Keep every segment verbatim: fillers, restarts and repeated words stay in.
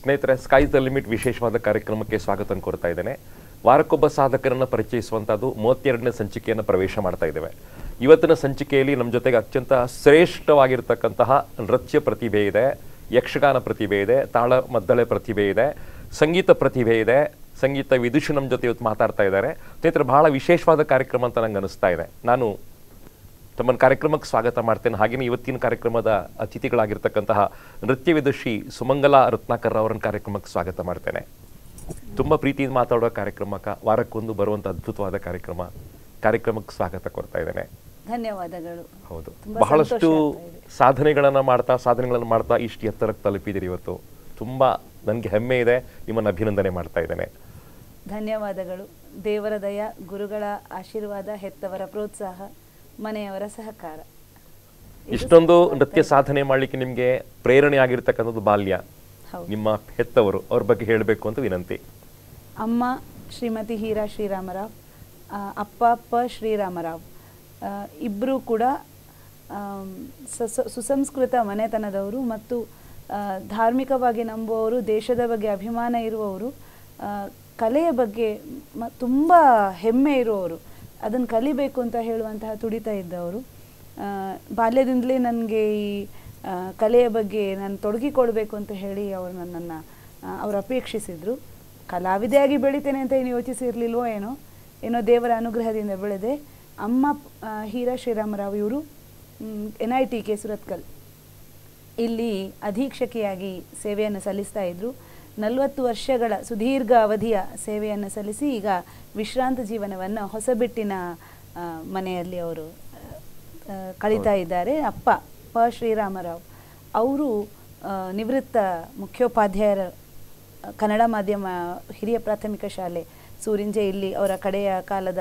ಸ್ನೇಹಿತರೆ, sky the limit ವಿಶೇಷವಾದ ಕಾರ್ಯಕ್ರಮಕ್ಕೆ ಸ್ವಾಗತ ಕೋರ್ತಾ ಇದ್ದೇನೆ. ವಾರಕ್ಕೊಬ್ಬ ಸಾಧಕರನ್ನು ಪರಿಚಯಿಸುವಂಥದ್ದು ಮೂವತ್ತೆರಡನೇ ಸಂಚಿಕೆಯನ್ನು ಪ್ರವೇಶ ಮಾಡ್ತಾ ಇದ್ದೇವೆ. ಇವತ್ತಿನ ಸಂಚಿಕೆಯಲ್ಲಿ ನಮ್ಮ ಜೊತೆಗೆ ಅತ್ಯಂತ ಶ್ರೇಷ್ಠವಾಗಿರ್ತಕ್ಕಂತಹ ನೃತ್ಯ ಪ್ರತಿಭೆ ಇದೆ, ಯಕ್ಷಗಾನ ಪ್ರತಿಭೆ ಇದೆ, ತಾಳ ಮದ್ದಳೆ ಪ್ರತಿಭೆ ಇದೆ, ಸಂಗೀತ ಪ್ರತಿಭೆ ಇದೆ, ಸಂಗೀತ ವಿದುಷಿ ನಮ್ಮ ಜೊತೆ ಇವತ್ತು ಮಾತಾಡ್ತಾ ಇದ್ದಾರೆ. ಸ್ನೇಹಿತರೆ, ಬಹಳ ವಿಶೇಷವಾದ ಕಾರ್ಯಕ್ರಮ ಅಂತ ನಂಗೆ ಅನಿಸ್ತಾ ಇದೆ. ನಾನು ತಮ್ಮನ್ನು ಕಾರ್ಯಕ್ರಮಕ್ಕೆ ಸ್ವಾಗತ ಮಾಡ್ತೇನೆ. ಹಾಗೆಯೇ ಇವತ್ತಿನ ಕಾರ್ಯಕ್ರಮದ ಅತಿಥಿಗಳಾಗಿರ್ತಕ್ಕಂತಹ ನೃತ್ಯ ವಿದುಷಿ ಸುಮಂಗಲಾ ರತ್ನಾಕರ್ ಅವರನ್ನ ಕಾರ್ಯಕ್ರಮಕ್ಕೆ ಸ್ವಾಗತ ಮಾಡ್ತೇನೆ. ತುಂಬ ಪ್ರೀತಿಯಿಂದ ಮಾತಾಡೋ ಕಾರ್ಯಕ್ರಮಕ್ಕೆ ವಾರಕ್ಕೊಂದು ಬರುವಂಥ ಅದ್ಭುತವಾದ ಕಾರ್ಯಕ್ರಮ ಕಾರ್ಯಕ್ರಮಕ್ಕೆ ಸ್ವಾಗತ ಕೊಡ್ತಾ ಇದ್ದೇನೆ. ಧನ್ಯವಾದಗಳು. ಹೌದು, ಬಹಳಷ್ಟು ಸಾಧನೆಗಳನ್ನು ಮಾಡ್ತಾ ಸಾಧನೆಗಳನ್ನು ಮಾಡ್ತಾ ಇಷ್ಟು ಎತ್ತರಕ್ಕೆ ತಲುಪಿದ್ದೀರಿ. ಇವತ್ತು ತುಂಬ ನನಗೆ ಹೆಮ್ಮೆ ಇದೆ, ನಿಮ್ಮನ್ನು ಅಭಿನಂದನೆ ಮಾಡ್ತಾ ಇದ್ದೇನೆ. ಧನ್ಯವಾದಗಳು. ದೇವರ ದಯ, ಗುರುಗಳ ಆಶೀರ್ವಾದ, ಹೆತ್ತವರ ಪ್ರೋತ್ಸಾಹ, ಮನೆಯವರ ಸಹಕಾರ. ಇಷ್ಟೊಂದು ನೃತ್ಯ ಸಾಧನೆ ಮಾಡಲಿಕ್ಕೆ ನಿಮಗೆ ಪ್ರೇರಣೆ ಆಗಿರ್ತಕ್ಕಂಥದ್ದು ಬಾಲ್ಯ, ನಿಮ್ಮ ಹೆತ್ತವರು, ಅವ್ರ ಬಗ್ಗೆ ಹೇಳಬೇಕು ಅಂತ ವಿನಂತಿ. ಅಮ್ಮ ಶ್ರೀಮತಿ ಹೀರಾ ಶ್ರೀರಾಮರಾವ್, ಅಪ್ಪ ಪ ಶ್ರೀರಾಮರಾವ್, ಇಬ್ಬರೂ ಕೂಡ ಸುಸಂಸ್ಕೃತ ಮನೆತನದವರು ಮತ್ತು ಧಾರ್ಮಿಕವಾಗಿ ನಂಬುವವರು, ದೇಶದ ಬಗ್ಗೆ ಅಭಿಮಾನ ಇರುವವರು, ಕಲೆಯ ಬಗ್ಗೆ ಮ ತುಂಬ ಹೆಮ್ಮೆ ಇರುವವರು, ಅದನ್ನು ಕಲಿಬೇಕು ಅಂತ ಹೇಳುವಂತಹ ತುಡಿತ ಇದ್ದವರು. ಬಾಲ್ಯದಿಂದಲೇ ನನಗೆ ಈ ಕಲೆಯ ಬಗ್ಗೆ ನಾನು ತೊಡಗಿಕೊಳ್ಬೇಕು ಅಂತ ಹೇಳಿ ಅವರು ನನ್ನನ್ನು ಅವರು ಅಪೇಕ್ಷಿಸಿದರು. ಕಲಾವಿದೆಯಾಗಿ ಬೆಳಿತೇನೆ ಅಂತ ಏನು ಯೋಚಿಸಿರಲಿಲ್ವೋ ಏನೋ ಏನೋ ದೇವರ ಅನುಗ್ರಹದಿಂದ ಬೆಳೆದೆ. ಅಮ್ಮ ಹೀರಾ ಶ್ರೀರಾಮರಾವ್ ಇವರು N I T K Surathkal ಇಲ್ಲಿ ಅಧೀಕ್ಷಕಿಯಾಗಿ ಸೇವೆಯನ್ನು ಸಲ್ಲಿಸ್ತಾ ಇದ್ದರು. ನಲವತ್ತು ವರ್ಷಗಳ ಸುದೀರ್ಘ ಅವಧಿಯ ಸೇವೆಯನ್ನು ಸಲ್ಲಿಸಿ ಈಗ ವಿಶ್ರಾಂತ ಜೀವನವನ್ನು ಹೊಸಬೆಟ್ಟಿನ ಮನೆಯಲ್ಲಿ ಅವರು ಕಳೀತಾ ಇದ್ದಾರೆ. ಅಪ್ಪ ಪ ಶ್ರೀರಾಮರಾವ್ ಅವರು ನಿವೃತ್ತ ಮುಖ್ಯೋಪಾಧ್ಯಾಯರ ಕನ್ನಡ ಮಾಧ್ಯಮ ಹಿರಿಯ ಪ್ರಾಥಮಿಕ ಶಾಲೆ ಸೂರಿಂಜೆ ಇಲ್ಲಿ ಅವರ ಕಡೆಯ ಕಾಲದ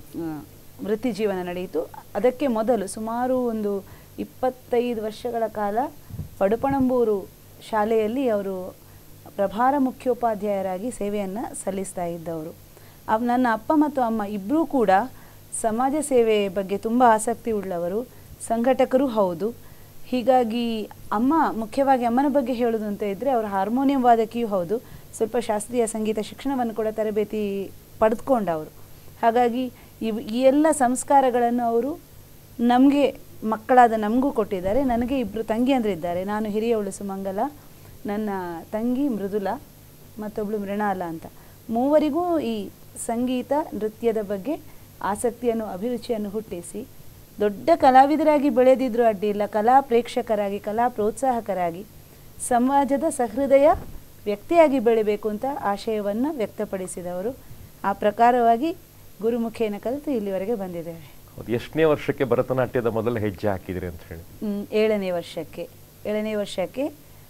ವೃತ್ತಿ ಜೀವನ ನಡೆಯಿತು. ಅದಕ್ಕೆ ಮೊದಲು ಸುಮಾರು ಒಂದು ಇಪ್ಪತ್ತೈದು ವರ್ಷಗಳ ಕಾಲ ಪಡುಪಣಂಬೂರು ಶಾಲೆಯಲ್ಲಿ ಅವರು ಪ್ರಭಾರ ಮುಖ್ಯೋಪಾಧ್ಯಾಯರಾಗಿ ಸೇವೆಯನ್ನು ಸಲ್ಲಿಸ್ತಾ ಇದ್ದವರು. ಅವ್ ನನ್ನ ಅಪ್ಪ ಮತ್ತು ಅಮ್ಮ ಇಬ್ಬರೂ ಕೂಡ ಸಮಾಜ ಸೇವೆ ಬಗ್ಗೆ ತುಂಬ ಆಸಕ್ತಿ ಉಳ್ಳವರು, ಸಂಘಟಕರೂ ಹೌದು. ಹೀಗಾಗಿ ಅಮ್ಮ ಮುಖ್ಯವಾಗಿ ಅಮ್ಮನ ಬಗ್ಗೆ ಹೇಳೋದು ಅಂತ ಇದ್ದರೆ ಅವರು ಹಾರ್ಮೋನಿಯಂ ವಾದಕಿಯೂ ಹೌದು, ಸ್ವಲ್ಪ ಶಾಸ್ತ್ರೀಯ ಸಂಗೀತ ಶಿಕ್ಷಣವನ್ನು ಕೂಡ ತರಬೇತಿ ಪಡೆದುಕೊಂಡವರು. ಹಾಗಾಗಿ ಇವು ಈ ಎಲ್ಲ ಸಂಸ್ಕಾರಗಳನ್ನು ಅವರು ನಮಗೆ ಮಕ್ಕಳಾದ ನಮಗೂ ಕೊಟ್ಟಿದ್ದಾರೆ. ನನಗೆ ಇಬ್ಬರು ತಂಗಿಯಂದಿರಿದ್ದಾರೆ. ನಾನು ಹಿರಿಯವಳು ಸುಮಂಗಲ, ನನ್ನ ತಂಗಿ ಮೃದುಲಾ, ಮತ್ತೊಬ್ಬಳು ಮೃಣಾಲ ಅಂತ. ಮೂವರಿಗೂ ಈ ಸಂಗೀತ ನೃತ್ಯದ ಬಗ್ಗೆ ಆಸಕ್ತಿಯನ್ನು ಅಭಿರುಚಿಯನ್ನು ಹುಟ್ಟಿಸಿ ದೊಡ್ಡ ಕಲಾವಿದರಾಗಿ ಬೆಳೆದಿದ್ದರೂ ಅಡ್ಡಿಯಿಲ್ಲ, ಕಲಾ ಪ್ರೇಕ್ಷಕರಾಗಿ, ಕಲಾ ಪ್ರೋತ್ಸಾಹಕರಾಗಿ, ಸಮಾಜದ ಸಹೃದಯ ವ್ಯಕ್ತಿಯಾಗಿ ಬೆಳಿಬೇಕು ಅಂತ ಆಶಯವನ್ನು ವ್ಯಕ್ತಪಡಿಸಿದವರು. ಆ ಪ್ರಕಾರವಾಗಿ ಗುರುಮುಖೇನ ಕಲಿತು ಇಲ್ಲಿವರೆಗೆ ಬಂದಿದ್ದೇವೆ. ಎಷ್ಟನೇ ವರ್ಷಕ್ಕೆ ಭರತನಾಟ್ಯದ ಮೊದಲ ಹೆಜ್ಜೆ ಹಾಕಿದ್ರಿ ಅಂತ ಹೇಳಿ? ಏಳನೇ ವರ್ಷಕ್ಕೆ ಏಳನೇ ವರ್ಷಕ್ಕೆ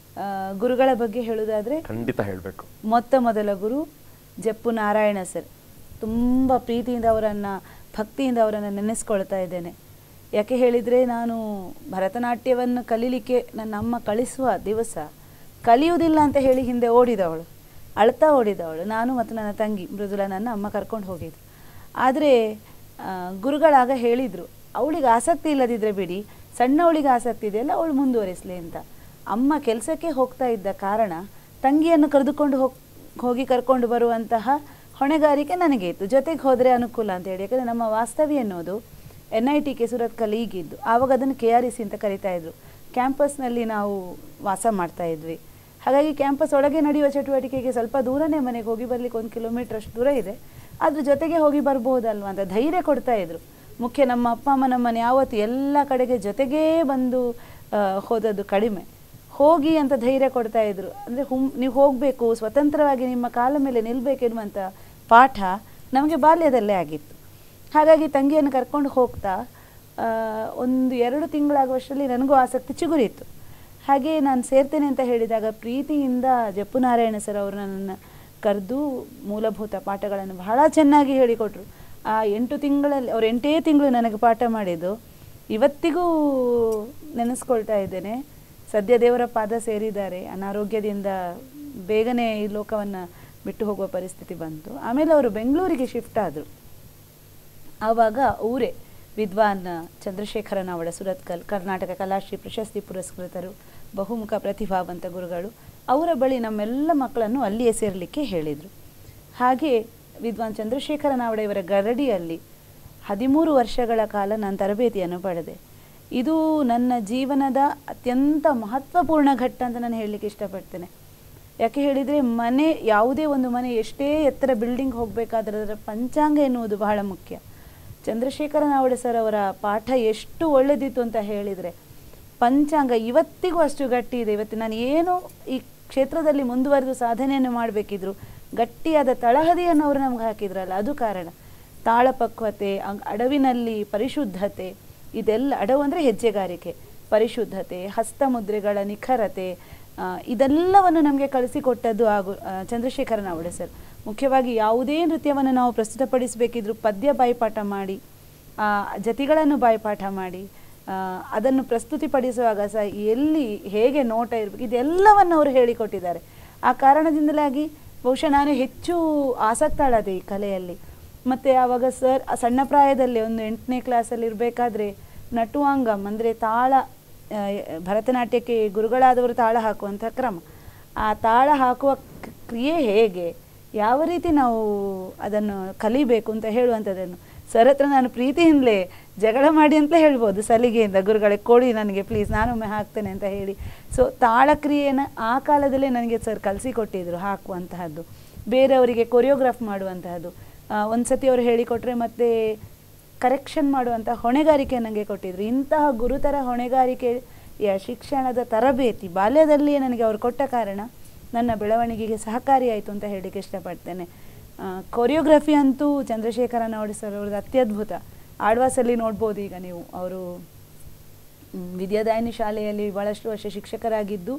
ಗುರುಗಳ ಬಗ್ಗೆ ಹೇಳುವುದಾದರೆ ಖಂಡಿತ ಹೇಳಬೇಕು. ಮೊತ್ತ ಮೊದಲ ಗುರು ಜಪ್ಪು ನಾರಾಯಣ ಸರ್. ತುಂಬ ಪ್ರೀತಿಯಿಂದ ಅವರನ್ನು, ಭಕ್ತಿಯಿಂದ ಅವರನ್ನು ನೆನೆಸ್ಕೊಳ್ತಾ ಇದ್ದೇನೆ. ಯಾಕೆ ಹೇಳಿದರೆ, ನಾನು ಭರತನಾಟ್ಯವನ್ನು ಕಲೀಲಿಕ್ಕೆ ನನ್ನ ಅಮ್ಮ ಕಳಿಸುವ ದಿವಸ ಕಲಿಯುವುದಿಲ್ಲ ಅಂತ ಹೇಳಿ ಹಿಂದೆ ಓಡಿದವಳು, ಅಳ್ತಾ ಓಡಿದವಳು. ನಾನು ಮತ್ತು ನನ್ನ ತಂಗಿ ಮೃದುಲಾ ನನ್ನ ಅಮ್ಮ ಕರ್ಕೊಂಡು ಹೋಗಿದ್ದು. ಆದರೆ ಗುರುಗಳಾಗ ಹೇಳಿದರು, ಅವಳಿಗೆ ಆಸಕ್ತಿ ಇಲ್ಲದಿದ್ದರೆ ಬಿಡಿ, ಸಣ್ಣವಳಿಗೆ ಆಸಕ್ತಿ ಇದೆಯಲ್ಲ ಅವಳು ಮುಂದುವರಿಸಲಿ ಅಂತ. ಅಮ್ಮ ಕೆಲಸಕ್ಕೆ ಹೋಗ್ತಾ ಇದ್ದ ಕಾರಣ ತಂಗಿಯನ್ನು ಕರೆದುಕೊಂಡು ಹೋಗಿ ಹೋಗಿ ಕರ್ಕೊಂಡು ಬರುವಂತಹ ಹೊಣೆಗಾರಿಕೆ ನನಗೆ ಇತ್ತು. ಜೊತೆಗೆ ಹೋದರೆ ಅನುಕೂಲ ಅಂತ ಹೇಳಿ. ಯಾಕಂದರೆ ನಮ್ಮ ವಾಸ್ತವ್ಯ ಅನ್ನೋದು N I T K Surathkal ಈಗಿದ್ದು, ಆವಾಗ ಅದನ್ನು ಕೆ ಆರ್ ಇ ಸಿ ಅಂತ ಕರಿತಾ ಇದ್ರು. ಕ್ಯಾಂಪಸ್ನಲ್ಲಿ ನಾವು ವಾಸ ಮಾಡ್ತಾ ಇದ್ವಿ. ಹಾಗಾಗಿ ಕ್ಯಾಂಪಸ್ ಒಳಗೆ ನಡೆಯುವ ಚಟುವಟಿಕೆಗೆ ಸ್ವಲ್ಪ ದೂರನೇ, ಮನೆಗೆ ಹೋಗಿ ಬರಲಿಕ್ಕೆ ಒಂದು ಕಿಲೋಮೀಟ್ರ್ ಅಷ್ಟು ದೂರ ಇದೆ, ಅದ್ರ ಜೊತೆಗೆ ಹೋಗಿ ಬರ್ಬೋದಲ್ವ ಅಂತ ಧೈರ್ಯ ಕೊಡ್ತಾ ಇದ್ರು. ಮುಖ್ಯ ನಮ್ಮ ಅಪ್ಪ ಅಮ್ಮ ನಮ್ಮನ್ನು ಯಾವತ್ತು ಎಲ್ಲ ಕಡೆಗೆ ಜೊತೆಗೇ ಬಂದು ಹೋದದ್ದು ಕಡಿಮೆ. ಹೋಗಿ ಅಂತ ಧೈರ್ಯ ಕೊಡ್ತಾ ಇದ್ರು. ಅಂದರೆ ಹುಮ್ ನೀವು ಹೋಗಬೇಕು, ಸ್ವತಂತ್ರವಾಗಿ ನಿಮ್ಮ ಕಾಲ ಮೇಲೆ ನಿಲ್ಲಬೇಕೆನ್ನುವಂಥ ಪಾಠ ನಮಗೆ ಬಾಲ್ಯದಲ್ಲೇ ಆಗಿತ್ತು. ಹಾಗಾಗಿ ತಂಗಿಯನ್ನು ಕರ್ಕೊಂಡು ಹೋಗ್ತಾ ಒಂದು ಎರಡು ತಿಂಗಳಾಗುವಷ್ಟರಲ್ಲಿ ನನಗೂ ಆಸಕ್ತಿ ಚಿಗುರಿತ್ತು. ಹಾಗೆ ನಾನು ಸೇರ್ತೇನೆ ಅಂತ ಹೇಳಿದಾಗ ಪ್ರೀತಿಯಿಂದ ಜಪ್ಪು ನಾರಾಯಣ ಸರ್ ಅವರು ನನ್ನನ್ನು ಕರೆದು ಮೂಲಭೂತ ಪಾಠಗಳನ್ನು ಬಹಳ ಚೆನ್ನಾಗಿ ಹೇಳಿಕೊಟ್ರು. ಆ ಎಂಟು ತಿಂಗಳಲ್ಲಿ ಅವ್ರು ಎಂಟೇ ತಿಂಗಳು ನನಗೆ ಪಾಠ ಮಾಡಿದ್ದು ಇವತ್ತಿಗೂ ನೆನೆಸ್ಕೊಳ್ತಾ ಇದ್ದೇನೆ. ಸದ್ಯ ದೇವರ ಪಾದ ಸೇರಿದ್ದಾರೆ. ಅನಾರೋಗ್ಯದಿಂದ ಬೇಗನೆ ಈ ಲೋಕವನ್ನು ಬಿಟ್ಟು ಹೋಗುವ ಪರಿಸ್ಥಿತಿ ಬಂತು. ಆಮೇಲೆ ಅವರು ಬೆಂಗಳೂರಿಗೆ ಶಿಫ್ಟ್ ಆದರು. ಆವಾಗ ಊರೇ ವಿದ್ವಾನ್ ಚಂದ್ರಶೇಖರನ್ ಅವಳ ಸುರತ್ಕಲ್, ಕರ್ನಾಟಕ ಕಲಾಶ್ರೀ ಪ್ರಶಸ್ತಿ ಪುರಸ್ಕೃತರು, ಬಹುಮುಖ ಪ್ರತಿಭಾವಂತ ಗುರುಗಳು. ಅವರ ಬಳಿ ನಮ್ಮೆಲ್ಲ ಮಕ್ಕಳನ್ನು ಅಲ್ಲಿಯೇ ಸೇರಲಿಕ್ಕೆ ಹೇಳಿದರು. ಹಾಗೆ ವಿದ್ವಾನ್ ಚಂದ್ರಶೇಖರ ನಾವಡೆ ಇವರ ಗರಡಿಯಲ್ಲಿ ಹದಿಮೂರು ವರ್ಷಗಳ ಕಾಲ ನಾನು ತರಬೇತಿಯನ್ನು ಪಡೆದೆ. ಇದು ನನ್ನ ಜೀವನದ ಅತ್ಯಂತ ಮಹತ್ವಪೂರ್ಣ ಘಟ್ಟ ಅಂತ ನಾನು ಹೇಳಲಿಕ್ಕೆ ಇಷ್ಟಪಡ್ತೇನೆ. ಯಾಕೆ ಹೇಳಿದರೆ, ಮನೆ ಯಾವುದೇ ಒಂದು ಮನೆ ಎಷ್ಟೇ ಎತ್ತರ ಬಿಲ್ಡಿಂಗ್ ಹೋಗಬೇಕಾದ್ರೆ ಅದರ ಪಂಚಾಂಗ ಎನ್ನುವುದು ಬಹಳ ಮುಖ್ಯ. ಚಂದ್ರಶೇಖರ ನಾವಡೆ ಸರ್ ಅವರ ಪಾಠ ಎಷ್ಟು ಒಳ್ಳೆದಿತ್ತು ಅಂತ ಹೇಳಿದರೆ, ಪಂಚಾಂಗ ಇವತ್ತಿಗೂ ಅಷ್ಟು ಗಟ್ಟಿ ಇದೆ. ಇವತ್ತು ನಾನು ಏನು ಈ ಕ್ಷೇತ್ರದಲ್ಲಿ ಮುಂದುವರೆದು ಸಾಧನೆಯನ್ನು ಮಾಡಬೇಕಿದ್ರು ಗಟ್ಟಿಯಾದ ತಳಹದಿಯನ್ನು ಅವರು ನಮ್ಗೆ ಹಾಕಿದ್ರಲ್ಲ, ಅದು ಕಾರಣ. ತಾಳಪಕ್ವತೆ, ಅಡವಿನಲ್ಲಿ ಪರಿಶುದ್ಧತೆ, ಇದೆಲ್ಲ, ಅಡವು ಅಂದರೆ ಹೆಜ್ಜೆಗಾರಿಕೆ, ಪರಿಶುದ್ಧತೆ, ಹಸ್ತಮುದ್ರೆಗಳ ನಿಖರತೆ, ಇದೆಲ್ಲವನ್ನು ನಮಗೆ ಕಳಿಸಿಕೊಟ್ಟದ್ದು ಹಾಗೂ ಚಂದ್ರಶೇಖರ ನಾವಡೆ ಸರ್. ಮುಖ್ಯವಾಗಿ ಯಾವುದೇ ನೃತ್ಯವನ್ನು ನಾವು ಪ್ರಸ್ತುತಪಡಿಸಬೇಕಿದ್ರು ಪದ್ಯ ಬಾಯಿಪಾಠ ಮಾಡಿ, ಜತಿಗಳನ್ನು ಬಾಯಿಪಾಠ ಮಾಡಿ, ಅದನ್ನು ಪ್ರಸ್ತುತಿಪಡಿಸುವಾಗ ಸಹ ಎಲ್ಲಿ ಹೇಗೆ ನೋಟ ಇರಬೇಕು ಇದೆಲ್ಲವನ್ನು ಅವರು ಹೇಳಿಕೊಟ್ಟಿದ್ದಾರೆ. ಆ ಕಾರಣದಿಂದಲಾಗಿ ಬಹುಶಃ ನಾನು ಹೆಚ್ಚು ಆಸಕ್ತಳಾದೆ ಈ ಕಲೆಯಲ್ಲಿ. ಮತ್ತು ಆವಾಗ ಸರ್ ಸಣ್ಣ ಪ್ರಾಯದಲ್ಲಿ ಒಂದು ಎಂಟನೇ ಕ್ಲಾಸಲ್ಲಿ ಇರಬೇಕಾದ್ರೆ ನಟುವಾಂಗಮ್ ಅಂದರೆ ತಾಳ, ಭರತನಾಟ್ಯಕ್ಕೆ ಗುರುಗಳಾದವರು ತಾಳ ಹಾಕುವಂಥ ಕ್ರಮ, ಆ ತಾಳ ಹಾಕುವ ಕ್ರಿಯೆ ಹೇಗೆ, ಯಾವ ರೀತಿ ನಾವು ಅದನ್ನು ಕಲಿಬೇಕು ಅಂತ ಹೇಳುವಂಥದ್ದನ್ನು ಸರ್ ಹತ್ರ ನಾನು ಪ್ರೀತಿಯಿಂದಲೇ ಜಗಳ ಮಾಡಿ ಅಂತಲೇ ಹೇಳ್ಬೋದು, ಸಲಿಗೆಯಿಂದ, ಗುರುಗಳಿಗೆ ಕೊಡಿ ನನಗೆ ಪ್ಲೀಸ್ ನಾನೊಮ್ಮೆ ಹಾಕ್ತೇನೆ ಅಂತ ಹೇಳಿ. ಸೊ ತಾಳಕ್ರಿಯೆಯನ್ನು ಆ ಕಾಲದಲ್ಲೇ ನನಗೆ ಸರ್ ಕಲಿಸಿಕೊಟ್ಟಿದ್ರು, ಹಾಕುವಂತಹದ್ದು, ಬೇರೆಯವರಿಗೆ ಕೊರಿಯೋಗ್ರಾಫ್ ಮಾಡುವಂತಹದ್ದು. ಒಂದು ಸತಿ ಅವರು ಹೇಳಿಕೊಟ್ರೆ ಮತ್ತೆ ಕರೆಕ್ಷನ್ ಮಾಡುವಂಥ ಹೊಣೆಗಾರಿಕೆ ನನಗೆ ಕೊಟ್ಟಿದ್ರು. ಇಂತಹ ಗುರುತರ ಹೊಣೆಗಾರಿಕೆಯ ಶಿಕ್ಷಣದ ತರಬೇತಿ ಬಾಲ್ಯದಲ್ಲಿಯೇ ನನಗೆ ಅವರು ಕೊಟ್ಟ ಕಾರಣ ನನ್ನ ಬೆಳವಣಿಗೆಗೆ ಸಹಕಾರಿಯಾಯಿತು ಅಂತ ಹೇಳಲಿಕ್ಕೆ ಇಷ್ಟಪಡ್ತೇನೆ. ಕೊರಿಯೋಗ್ರಫಿ ಅಂತೂ ಚಂದ್ರಶೇಖರ ನಾವಡೆ ಸರ್ ಅವ್ರದ್ದು ಅತ್ಯದ್ಭುತ. ಆಳ್ವಾಸಲ್ಲಿ ನೋಡ್ಬೋದು ಈಗ ನೀವು, ಅವರು ವಿದ್ಯಾದಾಯಿನಿ ಶಾಲೆಯಲ್ಲಿ ಭಾಳಷ್ಟು ವರ್ಷ ಶಿಕ್ಷಕರಾಗಿದ್ದು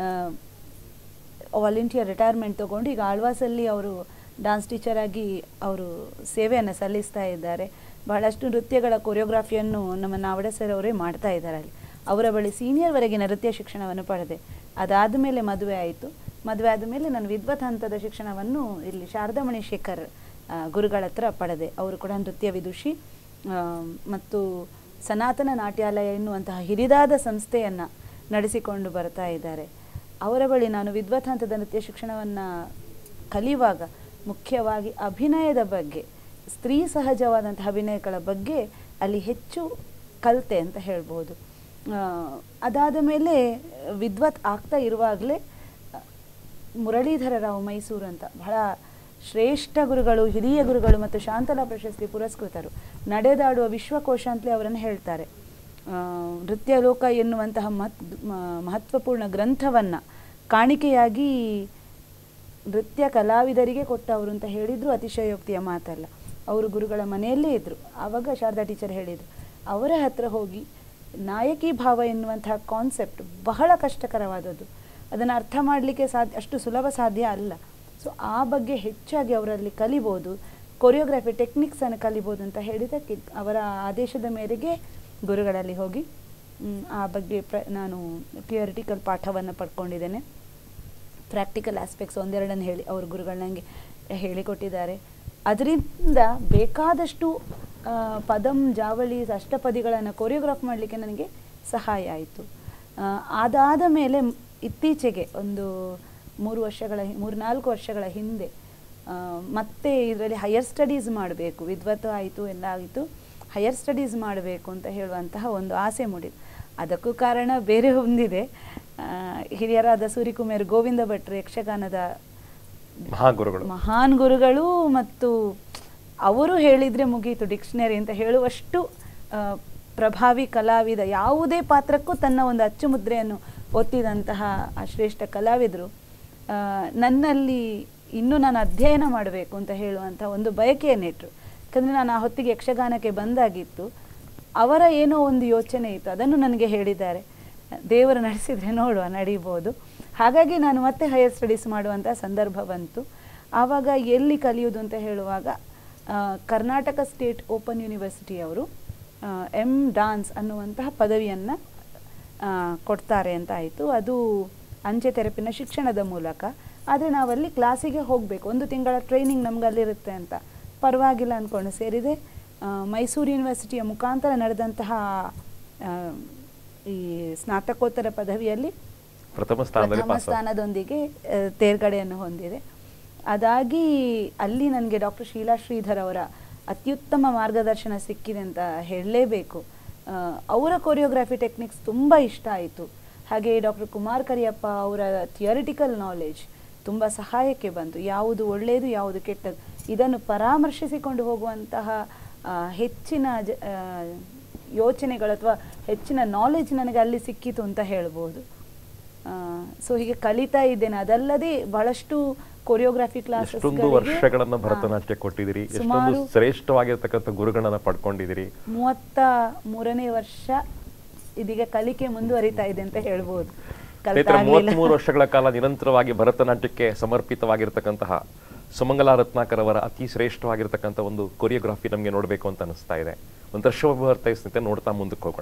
ವಾಲಂಟಿಯರ್ ರಿಟೈರ್ಮೆಂಟ್ ತೊಗೊಂಡು ಈಗ ಆಳ್ವಾಸಲ್ಲಿ ಅವರು ಡ್ಯಾನ್ಸ್ ಟೀಚರ್ ಆಗಿ ಅವರು ಸೇವೆಯನ್ನು ಸಲ್ಲಿಸ್ತಾ ಇದ್ದಾರೆ. ಬಹಳಷ್ಟು ನೃತ್ಯಗಳ ಕೊರಿಯೋಗ್ರಫಿಯನ್ನು ನಮ್ಮ ನಾವಡೆ ಸರ್ ಅವರೇ ಮಾಡ್ತಾ ಇದ್ದಾರೆ ಅಲ್ಲಿ. ಅವರ ಬಳಿ ಸೀನಿಯರ್ವರೆಗಿನ ನೃತ್ಯ ಶಿಕ್ಷಣವನ್ನು ಪಡೆದೆ. ಅದಾದ ಮೇಲೆ ಮದುವೆ ಆಯಿತು. ಮದುವೆ ಆದ ಮೇಲೆ ನಾನು ವಿದ್ವತ್ ಹಂತದ ಶಿಕ್ಷಣವನ್ನು ಇಲ್ಲಿ ಶಾರದಾಮಣಿ ಶೇಖರ್ ಗುರುಗಳ ಹತ್ರ ಪಡೆದೆ. ಅವರು ಕೂಡ ನೃತ್ಯ ವಿದುಷಿ ಮತ್ತು ಸನಾತನ ನಾಟ್ಯಾಲಯ ಎನ್ನುವಂತಹ ಹಿರಿದಾದ ಸಂಸ್ಥೆಯನ್ನು ನಡೆಸಿಕೊಂಡು ಬರ್ತಾ ಇದ್ದಾರೆ. ಅವರ ಬಳಿ ನಾನು ವಿದ್ವತ್ ಹಂತದ ನೃತ್ಯ ಶಿಕ್ಷಣವನ್ನು ಕಲಿಯುವಾಗ ಮುಖ್ಯವಾಗಿ ಅಭಿನಯದ ಬಗ್ಗೆ, ಸ್ತ್ರೀ ಸಹಜವಾದಂತಹ ಅಭಿನಯಗಳ ಬಗ್ಗೆ ಅಲ್ಲಿ ಹೆಚ್ಚು ಕಲಿತೆ ಅಂತ ಹೇಳ್ಬೋದು. ಅದಾದ ಮೇಲೆ ವಿದ್ವತ್ ಆಗ್ತಾ ಇರುವಾಗಲೇ ಮುರಳೀಧರ ರಾವ್ ಮೈಸೂರು ಅಂತ ಬಹಳ ಶ್ರೇಷ್ಠ ಗುರುಗಳು, ಹಿರಿಯ ಗುರುಗಳು ಮತ್ತು ಶಾಂತಲಾ ಪ್ರಶಸ್ತಿ ಪುರಸ್ಕೃತರು, ನಡೆದಾಡುವ ವಿಶ್ವಕೋಶ ಅಂತಲೇ ಅವರನ್ನು ಹೇಳ್ತಾರೆ. ನೃತ್ಯ ಲೋಕ ಎನ್ನುವಂತಹ ಮಹತ್ ಮಹತ್ವಪೂರ್ಣ ಗ್ರಂಥವನ್ನು ಕಾಣಿಕೆಯಾಗಿ ನೃತ್ಯ ಕಲಾವಿದರಿಗೆ ಕೊಟ್ಟವರು ಅಂತ ಹೇಳಿದ್ರು ಅತಿಶಯೋಕ್ತಿಯ ಮಾತಲ್ಲ. ಅವರು ಗುರುಗಳ ಮನೆಯಲ್ಲೇ ಇದ್ದರು. ಆವಾಗ ಶಾರದಾ ಟೀಚರ್ ಹೇಳಿದರು, ಅವರ ಹತ್ರ ಹೋಗಿ ನಾಯಕಿ ಭಾವ ಎನ್ನುವಂತಹ ಕಾನ್ಸೆಪ್ಟ್ ಬಹಳ ಕಷ್ಟಕರವಾದದ್ದು, ಅದನ್ನು ಅರ್ಥ ಮಾಡಲಿಕ್ಕೆ ಸಾಧ್ಯ ಅಷ್ಟು ಸುಲಭ ಸಾಧ್ಯ ಅಲ್ಲ. ಸೊ ಆ ಬಗ್ಗೆ ಹೆಚ್ಚಾಗಿ ಅವರಲ್ಲಿ ಕಲಿಬೋದು, ಕೊರಿಯೋಗ್ರಫಿ ಟೆಕ್ನಿಕ್ಸನ್ನು ಕಲಿಬೋದು ಅಂತ ಹೇಳಿದ್ದಕ್ಕೆ ಅವರ ಆದೇಶದ ಮೇರೆಗೆ ಗುರುಗಳಲ್ಲಿ ಹೋಗಿ ಆ ಬಗ್ಗೆ ಪ್ರ ನಾನು ಥಿಯರಿಟಿಕಲ್ ಪಾಠವನ್ನು ಪಡ್ಕೊಂಡಿದ್ದೇನೆ. ಪ್ರಾಕ್ಟಿಕಲ್ ಆಸ್ಪೆಕ್ಟ್ಸ್ ಒಂದೆರಡನ್ನು ಹೇಳಿ ಅವರು ಗುರುಗಳು ನನಗೆ ಹೇಳಿಕೊಟ್ಟಿದ್ದಾರೆ. ಅದರಿಂದ ಬೇಕಾದಷ್ಟು ಪದಂ, ಜಾವಳಿ, ಅಷ್ಟಪದಿಗಳನ್ನು ಕೊರಿಯೋಗ್ರಾಫ್ ಮಾಡಲಿಕ್ಕೆ ನನಗೆ ಸಹಾಯ ಆಯಿತು. ಅದಾದ ಮೇಲೆ ಇತ್ತೀಚೆಗೆ ಒಂದು ಮೂರು ವರ್ಷಗಳ ಮೂರು ನಾಲ್ಕು ವರ್ಷಗಳ ಹಿಂದೆ ಮತ್ತೆ ಇದರಲ್ಲಿ ಹೈಯರ್ ಸ್ಟಡೀಸ್ ಮಾಡಬೇಕು, ವಿದ್ವತ್ ಆಯಿತು ಎಲ್ಲ ಆಯಿತು, ಹೈಯರ್ ಸ್ಟಡೀಸ್ ಮಾಡಬೇಕು ಅಂತ ಹೇಳುವಂತಹ ಒಂದು ಆಸೆ ಮೂಡಿದೆ. ಅದಕ್ಕೂ ಕಾರಣ ಬೇರೆ ಹೊಂದಿದೆ. ಹಿರಿಯರಾದ ಸೂರಿಕುಮಾರ್ ಗೋವಿಂದ ಭಟ್ರು ಯಕ್ಷಗಾನದ ಮಹಾಗುರುಗಳು ಮಹಾನ್ ಗುರುಗಳು, ಮತ್ತು ಅವರು ಹೇಳಿದರೆ ಮುಗೀತು ಡಿಕ್ಷನರಿ ಅಂತ ಹೇಳುವಷ್ಟು ಪ್ರಭಾವಿ ಕಲಾವಿದ. ಯಾವುದೇ ಪಾತ್ರಕ್ಕೂ ತನ್ನ ಒಂದು ಅಚ್ಚುಮುದ್ರೆಯನ್ನು ಒತ್ತಿದಂತಹ ಆ ಶ್ರೇಷ್ಠ ಕಲಾವಿದರು ನನ್ನಲ್ಲಿ ಇನ್ನೂ ನಾನು ಅಧ್ಯಯನ ಮಾಡಬೇಕು ಅಂತ ಹೇಳುವಂಥ ಒಂದು ಬಯಕೆಯನ್ನಿಟ್ಟರು. ಯಾಕಂದರೆ ನಾನು ಆ ಹೊತ್ತಿಗೆ ಯಕ್ಷಗಾನಕ್ಕೆ ಬಂದಾಗಿತ್ತು. ಅವರ ಏನೋ ಒಂದು ಯೋಚನೆ ಇತ್ತು, ಅದನ್ನು ನನಗೆ ಹೇಳಿದ್ದಾರೆ. ದೇವರು ನಡೆಸಿದರೆ ನೋಡುವ, ನಡೀಬೋದು. ಹಾಗಾಗಿ ನಾನು ಮತ್ತೆ ಹೈಯರ್ ಸ್ಟಡೀಸ್ ಮಾಡುವಂಥ ಸಂದರ್ಭ ಬಂತು. ಆವಾಗ ಎಲ್ಲಿ ಕಲಿಯೋದು ಅಂತ ಹೇಳುವಾಗ ಕರ್ನಾಟಕ ಸ್ಟೇಟ್ ಓಪನ್ ಯೂನಿವರ್ಸಿಟಿಯವರು ಎಮ್ ಡಾನ್ಸ್ ಅನ್ನುವಂತಹ ಪದವಿಯನ್ನು ಕೊಡ್ತಾರೆ ಅಂತ ಆಯಿತು. ಅದು ಅಂಚೆ ತೆರಪಿನ ಶಿಕ್ಷಣದ ಮೂಲಕ. ಆದರೆ ನಾವಲ್ಲಿ ಕ್ಲಾಸಿಗೆ ಹೋಗಬೇಕು, ಒಂದು ತಿಂಗಳ ಟ್ರೈನಿಂಗ್ ನಮ್ಗೆ ಅಲ್ಲಿರುತ್ತೆ ಅಂತ. ಪರವಾಗಿಲ್ಲ ಅಂದ್ಕೊಂಡು ಸೇರಿದೆ. ಮೈಸೂರು ಯೂನಿವರ್ಸಿಟಿಯ ಮುಖಾಂತರ ನಡೆದಂತಹ ಈ ಸ್ನಾತಕೋತ್ತರ ಪದವಿಯಲ್ಲಿ ಪ್ರಥಮ ಸ್ಥಾನದಲ್ಲಿ ಪ್ರಥಮ ಪಾಸ್ ಆದ. ಸ್ಥಾನದೊಂದಿಗೆ ಆ, ತೇರ್ಗಡೆಯನ್ನು ಹೊಂದಿದೆ. ಅದಾಗಿ ಅಲ್ಲಿ ನನಗೆ ಡಾಕ್ಟರ್ ಶೀಲಾ ಶ್ರೀಧರ್ ಅವರ ಅತ್ಯುತ್ತಮ ಮಾರ್ಗದರ್ಶನ ಸಿಕ್ಕಿದೆ ಅಂತ ಹೇಳಲೇಬೇಕು. ಆ, ಅವರ ಕೊರಿಯೋಗ್ರಫಿ ಟೆಕ್ನಿಕ್ಸ್ ತುಂಬ ಇಷ್ಟ ಆಯಿತು. ಹಾಗೆ ಡಾಕ್ಟರ್ ಕುಮಾರ್ ಕರಿಯಪ್ಪ ಅವರ ಥಿಯರಿಟಿಕಲ್ ನಾಲೆಜ್ ತುಂಬ ಸಹಾಯಕ್ಕೆ ಬಂತು. ಯಾವುದು ಒಳ್ಳೆಯದು ಯಾವುದು ಕೆಟ್ಟದ್ದು ಇದನ್ನು ಪರಾಮರ್ಶಿಸಿಕೊಂಡು ಹೋಗುವಂತಹ ಆ, ಹೆಚ್ಚಿನ ಜ ಆ, ಯೋಚನೆಗಳು ಅಥವಾ ಹೆಚ್ಚಿನ ನಾಲೆಜ್ ನನಗೆ ಅಲ್ಲಿ ಸಿಕ್ಕಿತು ಅಂತ ಹೇಳ್ಬೋದು. ಸೊ ಹೀಗೆ ಕಲಿತಾ ಇದ್ದೇನೆ. ಅದಲ್ಲದೆ ಬಹಳಷ್ಟು ಕೊರಿಯೋಗ್ರಫಿ ಕ್ಲಾಸಸ್ ಎಷ್ಟೊಂದು ವರ್ಷಗಳನ್ನ ಭರತನಾಟ್ಯ ಕೊಟ್ಟಿದ್ದೀರಿ, ಎಷ್ಟೊಂದು ಶ್ರೇಷ್ಠವಾಗಿರ್ತಕ್ಕಂಥ ಗುರುಗಳನ್ನ ಪಡ್ಕೊಂಡಿದ್ದೀರಿ. ಮೂವತ್ತ ಮೂರನೇ ವರ್ಷ ಇದೀಗ ಕಲಿಕೆ ಮುಂದುವರಿತಾ ಇದೆ ಅಂತ ಹೇಳ್ಬೋದು. ಮೂವತ್ತ್ ಮೂರು ವರ್ಷಗಳ ಕಾಲ ನಿರಂತರವಾಗಿ ಭರತನಾಟ್ಯಕ್ಕೆ ಸಮರ್ಪಿತವಾಗಿರ್ತಕ್ಕಂತಹ ಸುಮಂಗಲಾ ರತ್ನಾಕರ್ ಅವರ ಅತಿ ಶ್ರೇಷ್ಠವಾಗಿರ್ತಕ್ಕಂಥ ಒಂದು ಕೊರಿಯೋಗ್ರಫಿ ನಮಗೆ ನೋಡಬೇಕು ಅಂತ ಅನಿಸ್ತಾ ಇದೆ. ಒಂಥರ ಶೋಭೆ ಬರ್ತಾ ಸ್ನೇಹಿತರೆ, ನೋಡ್ತಾ ಮುಂದಕ್ಕೆ ಹೋಗೋಣ.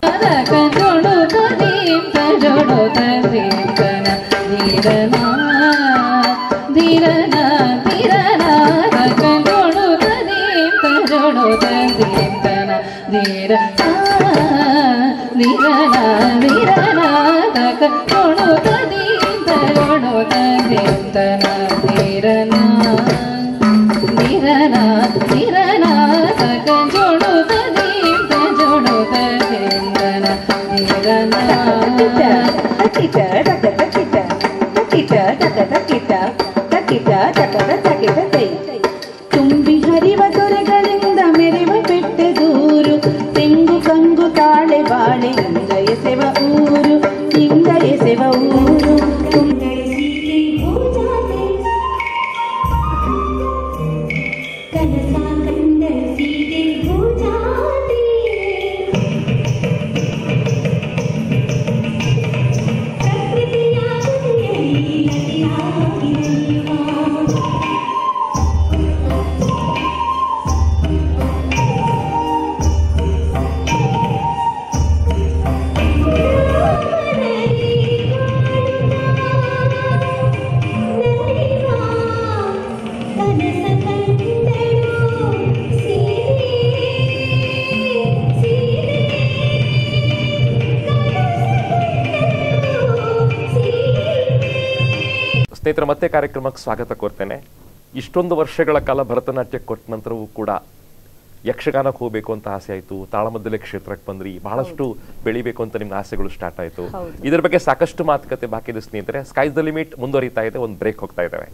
ತುಂಬಿ ಹರಿವ ದೊರೆಗಳಿಂದ ಮೆರೆವ ಪೆಟ್ಟೆ ದೂರು, ತೆಂಗು ಕಂಗು ತಾಳೆ ಬಾಳೆ ಇಂದ ಎಸೆವ ಊರು, ಇಂದ ಎಸೆವ ಊರು. ಸ್ನೇಹಿತರ, ಮತ್ತೆ ಕಾರ್ಯಕ್ರಮಕ್ಕೆ ಸ್ವಾಗತ ಕೋರ್ತೇನೆ. ಇಷ್ಟೊಂದು ವರ್ಷಗಳ ಕಾಲ ಭರತನಾಟ್ಯ ಕೊಟ್ಟ ನಂತರವೂ ಕೂಡ ಯಕ್ಷಗಾನಕ್ಕೆ ಹೋಗಬೇಕು ಅಂತ ಆಸೆ ಆಯಿತು. ತಾಳಮದ್ದಲೆ ಕ್ಷೇತ್ರಕ್ಕೆ ಬಂದ್ರಿ, ಬಹಳಷ್ಟು ಬೆಳಿಬೇಕು ಅಂತ ನಿಮ್ಮ ಆಸೆಗಳು ಸ್ಟಾರ್ಟ್ ಆಯಿತು. ಇದ್ರ ಬಗ್ಗೆ ಸಾಕಷ್ಟು ಮಾತುಕತೆ ಬಾಕಿ ಇದೆ ಸ್ನೇಹಿತರೆ. ಸ್ಕೈಸ್ ದ ಲಿಮಿಟ್ ಮುಂದುವರಿತಾ ಇದೆ. ಒಂದು ಬ್ರೇಕ್ ಹೋಗ್ತಾ ಇದ್ದಾವೆ.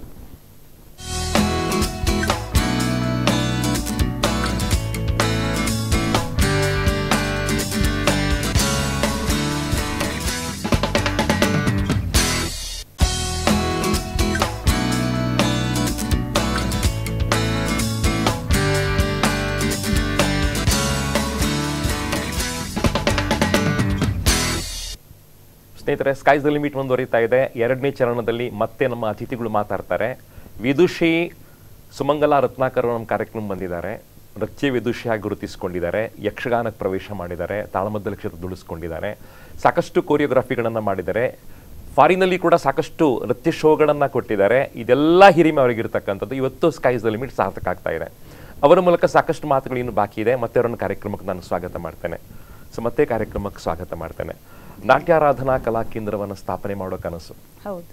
ಸ್ನೇಹಿತರೆ, ಸ್ಕೈಸ್ ದ ಲಿಮಿಟ್ ಮುಂದುವರಿತಾ ಇದೆ. ಎರಡನೇ ಚರಣದಲ್ಲಿ ಮತ್ತೆ ನಮ್ಮ ಅತಿಥಿಗಳು ಮಾತಾಡ್ತಾರೆ. ವಿದುಷಿ ಸುಮಂಗಲಾ ರತ್ನಾಕರ್ ನಮ್ಮ ಕಾರ್ಯಕ್ರಮ ಬಂದಿದ್ದಾರೆ. ನೃತ್ಯ ವಿದುಷಿಯಾಗಿ ಗುರುತಿಸಿಕೊಂಡಿದ್ದಾರೆ, ಯಕ್ಷಗಾನಕ್ಕೆ ಪ್ರವೇಶ ಮಾಡಿದ್ದಾರೆ, ತಾಳಮದ್ದಲೆ ಕ್ಷೇತ್ರ ದುಡಿಸ್ಕೊಂಡಿದ್ದಾರೆ, ಸಾಕಷ್ಟು ಕೊರಿಯೋಗ್ರಫಿಗಳನ್ನು ಮಾಡಿದ್ದಾರೆ, ಫಾರಿನಲ್ಲಿ ಕೂಡ ಸಾಕಷ್ಟು ನೃತ್ಯ ಶೋಗಳನ್ನು ಕೊಟ್ಟಿದ್ದಾರೆ. ಇದೆಲ್ಲ ಹಿರಿಮೆ ಅವರಿಗಿರ್ತಕ್ಕಂಥದ್ದು ಇವತ್ತು ಸ್ಕೈಸ್ ದ ಲಿಮಿಟ್ ಸಾರ್ಥಕ ಆಗ್ತಾ ಇದೆ. ಅವರ ಮೂಲಕ ಸಾಕಷ್ಟು ಮಾತುಗಳು ಇನ್ನು ಬಾಕಿ ಇದೆ. ಮತ್ತೆ ಅವರನ್ನು ಕಾರ್ಯಕ್ರಮಕ್ಕೆ ನಾನು ಸ್ವಾಗತ ಮಾಡ್ತೇನೆ. ಸೊ ಮತ್ತೆ ಕಾರ್ಯಕ್ರಮಕ್ಕೆ ಸ್ವಾಗತ ಮಾಡ್ತೇನೆ. ನಾಟ್ಯಾರಾಧನಾ ಕಲಾ ಕೇಂದ್ರವನ್ನು ಸ್ಥಾಪನೆ ಮಾಡೋ ಕನಸು? ಹೌದು,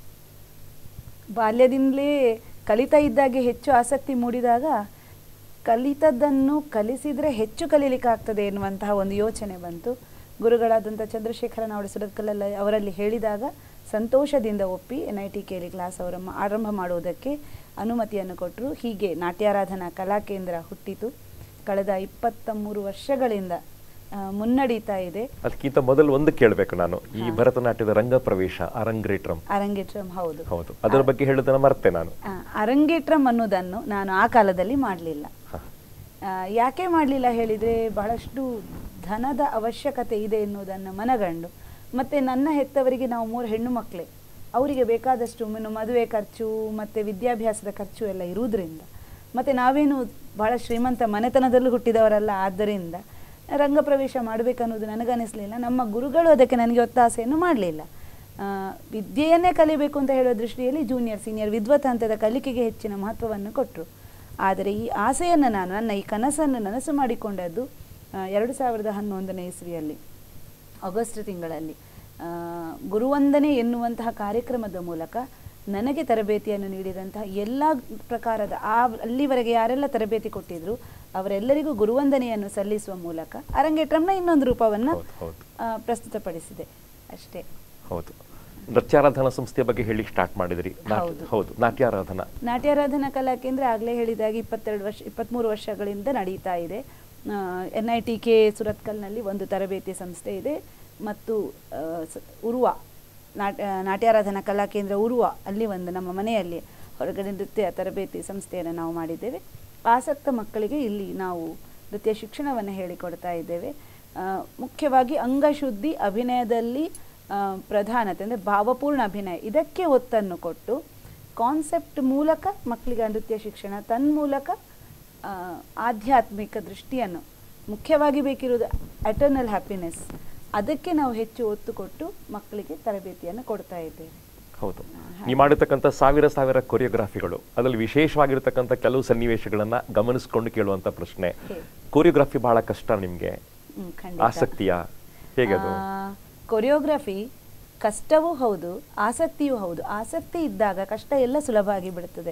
ಬಾಲ್ಯದಿಂದಲೇ ಕಲಿತಾ ಇದ್ದಾಗೆ ಹೆಚ್ಚು ಆಸಕ್ತಿ ಮೂಡಿದಾಗ ಕಲಿತದ್ದನ್ನು ಕಲಿಸಿದರೆ ಹೆಚ್ಚು ಕಲೀಲಿಕ್ಕೆ ಆಗ್ತದೆ ಎನ್ನುವಂತಹ ಒಂದು ಯೋಚನೆ ಬಂತು. ಗುರುಗಳಾದಂಥ ಚಂದ್ರಶೇಖರ ನಾವಡೆ ಸುರತ್ಕಲ್ ಅವರಲ್ಲಿ ಹೇಳಿದಾಗ ಸಂತೋಷದಿಂದ ಒಪ್ಪಿ ಎನ್ ಐ ಟಿ ಕೆಲಿ ಕ್ಲಾಸ್ ಅವರ ಆರಂಭ ಮಾಡುವುದಕ್ಕೆ ಅನುಮತಿಯನ್ನು ಕೊಟ್ಟರು. ಹೀಗೆ ನಾಟ್ಯಾರಾಧನಾ ಕಲಾ ಕೇಂದ್ರ ಹುಟ್ಟಿತು. ಕಳೆದ ಇಪ್ಪತ್ತ ಮೂರು ವರ್ಷಗಳಿಂದ ಮುನ್ನಡೀತಾ ಇದೆ. ಅದಕ್ಕಿಂತ ಮೊದಲು ಒಂದು ಕೇಳಬೇಕು ನಾನು, ಈ ಭರತನಾಟ್ಯದ ರಂಗ ಪ್ರವೇಶ ಅರಂಗೇಟ್ರಂ ಅರಂಗೇಟ್ರಂ ಹೌದು ಹೌದು ಅದರ ಬಗ್ಗೆ ಹೇಳೋದನ್ನ ಮರ್ತೆ ನಾನು. ಅರಂಗೇಟ್ರಂ ಅನ್ನೋದನ್ನು ನಾನು ಆ ಕಾಲದಲ್ಲಿ ಮಾಡಲಿಲ್ಲ. ಯಾಕೆ ಮಾಡಲಿಲ್ಲ ಹೇಳಿದರೆ, ಬಹಳಷ್ಟು ಧನದ ಅವಶ್ಯಕತೆ ಇದೆ ಎನ್ನುವುದನ್ನು ಮನಗಂಡು, ಮತ್ತು ನನ್ನ ಹೆತ್ತವರಿಗೆ ನಾವು ಮೂರು ಹೆಣ್ಣು ಮಕ್ಕಳೇ, ಅವರಿಗೆ ಬೇಕಾದಷ್ಟು ಇನ್ನು ಮದುವೆ ಖರ್ಚು ಮತ್ತು ವಿದ್ಯಾಭ್ಯಾಸದ ಖರ್ಚು ಎಲ್ಲ ಇರುವುದರಿಂದ, ಮತ್ತು ನಾವೇನು ಬಹಳ ಶ್ರೀಮಂತ ಮನೆತನದಲ್ಲೂ ಹುಟ್ಟಿದವರಲ್ಲ, ಆದ್ದರಿಂದ ರಂಗಪ್ರವೇಶ ಮಾಡಬೇಕನ್ನೋದು ನನಗನ್ನಿಸಲಿಲ್ಲ. ನಮ್ಮ ಗುರುಗಳು ಅದಕ್ಕೆ ನನಗೆ ಒತ್ತಾಸೆಯನ್ನು ಮಾಡಲಿಲ್ಲ. ವಿದ್ಯೆಯನ್ನೇ ಕಲಿಬೇಕು ಅಂತ ಹೇಳೋ ದೃಷ್ಟಿಯಲ್ಲಿ ಜೂನಿಯರ್ ಸೀನಿಯರ್ ವಿದ್ವತ್ ಹಂತದ ಕಲಿಕೆಗೆ ಹೆಚ್ಚಿನ ಮಹತ್ವವನ್ನು ಕೊಟ್ಟರು. ಆದರೆ ಈ ಆಸೆಯನ್ನು ನಾನು, ನನ್ನ ಈ ಕನಸನ್ನು ನನಸು ಮಾಡಿಕೊಂಡದ್ದು ಎರಡು ಸಾವಿರದ ಹನ್ನೊಂದನೇ ಇಸ್ವಿಯಲ್ಲಿ ಆಗಸ್ಟ್ ತಿಂಗಳಲ್ಲಿ ಗುರುವಂದನೆ ಎನ್ನುವಂತಹ ಕಾರ್ಯಕ್ರಮದ ಮೂಲಕ ನನಗೆ ತರಬೇತಿಯನ್ನು ನೀಡಿದಂತಹ ಎಲ್ಲ ಪ್ರಕಾರದ ಆ ಅಲ್ಲಿವರೆಗೆ ಯಾರೆಲ್ಲ ತರಬೇತಿ ಕೊಟ್ಟಿದ್ರು ಅವರೆಲ್ಲರಿಗೂ ಗುರುವಂದನೆಯನ್ನು ಸಲ್ಲಿಸುವ ಮೂಲಕ ಅರಂಗೇಟ್ರಂನ ಇನ್ನೊಂದು ರೂಪವನ್ನು ಪ್ರಸ್ತುತಪಡಿಸಿದೆ ಅಷ್ಟೇ. ಹೌದು, ನೃತ್ಯಾರಾಧನಾ ಸಂಸ್ಥೆಯ ಬಗ್ಗೆ ಹೇಳಿ ಸ್ಟಾರ್ಟ್ ಮಾಡಿದ್ರಿ. ಹೌದು, ನಾಟ್ಯಾರಾಧನಾ ನಾಟ್ಯಾರಾಧನಾ ಕಲಾ ಕೇಂದ್ರ ಆಗಲೇ ಹೇಳಿದಾಗೆ ಇಪ್ಪತ್ತೆರಡು ವರ್ಷ ಇಪ್ಪತ್ತ್ಮೂರು ವರ್ಷಗಳಿಂದ ನಡೀತಾ ಇದೆ. ಎನ್ ಐ ಟಿ ಕೆ ಸುರತ್ಕಲ್ನಲ್ಲಿ ಒಂದು ತರಬೇತಿ ಸಂಸ್ಥೆ ಇದೆ ಮತ್ತು ಉರುವ ನಾಟ್ಯ ನಾಟ್ಯಾರಾಧನಾ ಕಲಾ ಕೇಂದ್ರ ಉರುವ ಅಲ್ಲಿ ಒಂದು ನಮ್ಮ ಮನೆಯಲ್ಲಿ ಹೊರಗಡೆ ನೃತ್ಯ ತರಬೇತಿ ಸಂಸ್ಥೆಯನ್ನು ನಾವು ಮಾಡಿದ್ದೇವೆ. ಆಸಕ್ತ ಮಕ್ಕಳಿಗೆ ಇಲ್ಲಿ ನಾವು ನೃತ್ಯ ಶಿಕ್ಷಣವನ್ನು ಹೇಳಿಕೊಡ್ತಾ ಇದ್ದೇವೆ. ಮುಖ್ಯವಾಗಿ ಅಂಗಶುದ್ಧಿ ಅಭಿನಯದಲ್ಲಿ ಪ್ರಧಾನತೆ ಅಂದರೆ ಭಾವಪೂರ್ಣ ಅಭಿನಯ ಇದಕ್ಕೆ ಒತ್ತನ್ನು ಕೊಟ್ಟು ಕಾನ್ಸೆಪ್ಟ್ ಮೂಲಕ ಮಕ್ಕಳಿಗೆ ನೃತ್ಯ ಶಿಕ್ಷಣ ತನ್ಮೂಲಕ ಆಧ್ಯಾತ್ಮಿಕ ದೃಷ್ಟಿಯನ್ನು ಮುಖ್ಯವಾಗಿ ಬೇಕಿರುವುದು ಎಟರ್ನಲ್ ಹ್ಯಾಪಿನೆಸ್ ಅದಕ್ಕೆ ನಾವು ಹೆಚ್ಚು ಒತ್ತು ಕೊಟ್ಟು ಮಕ್ಕಳಿಗೆ ತರಬೇತಿಯನ್ನು ಕೊಡ್ತಾ ಇದ್ದೇವೆ. ಹೌದು, ನೀವು ಮಾಡಿರ್ತಕ್ಕಂಥ ಸಾವಿರ ಸಾವಿರ ಕೊರಿಯೋಗ್ರಾಫಿಗಳು ಅದರಲ್ಲಿ ವಿಶೇಷವಾಗಿರ್ತಕ್ಕಂಥ ಕೆಲವು ಸನ್ನಿವೇಶಗಳನ್ನ ಗಮನಿಸ್ಕೊಂಡು ಕೇಳುವಂತ ಪ್ರಶ್ನೆ, ಕೊರಿಯೋಗ್ರಾಫಿ ಬಹಳ ಕಷ್ಟ ನಿಮ್ಗೆ, ಆಸಕ್ತಿಯ ಹೇಗದು? ಕೊರಿಯೋಗ್ರಫಿ ಕಷ್ಟವೂ ಹೌದು, ಆಸಕ್ತಿಯೂ ಹೌದು. ಆಸಕ್ತಿ ಇದ್ದಾಗ ಕಷ್ಟ ಎಲ್ಲ ಸುಲಭ ಆಗಿ ಬಿಡುತ್ತದೆ.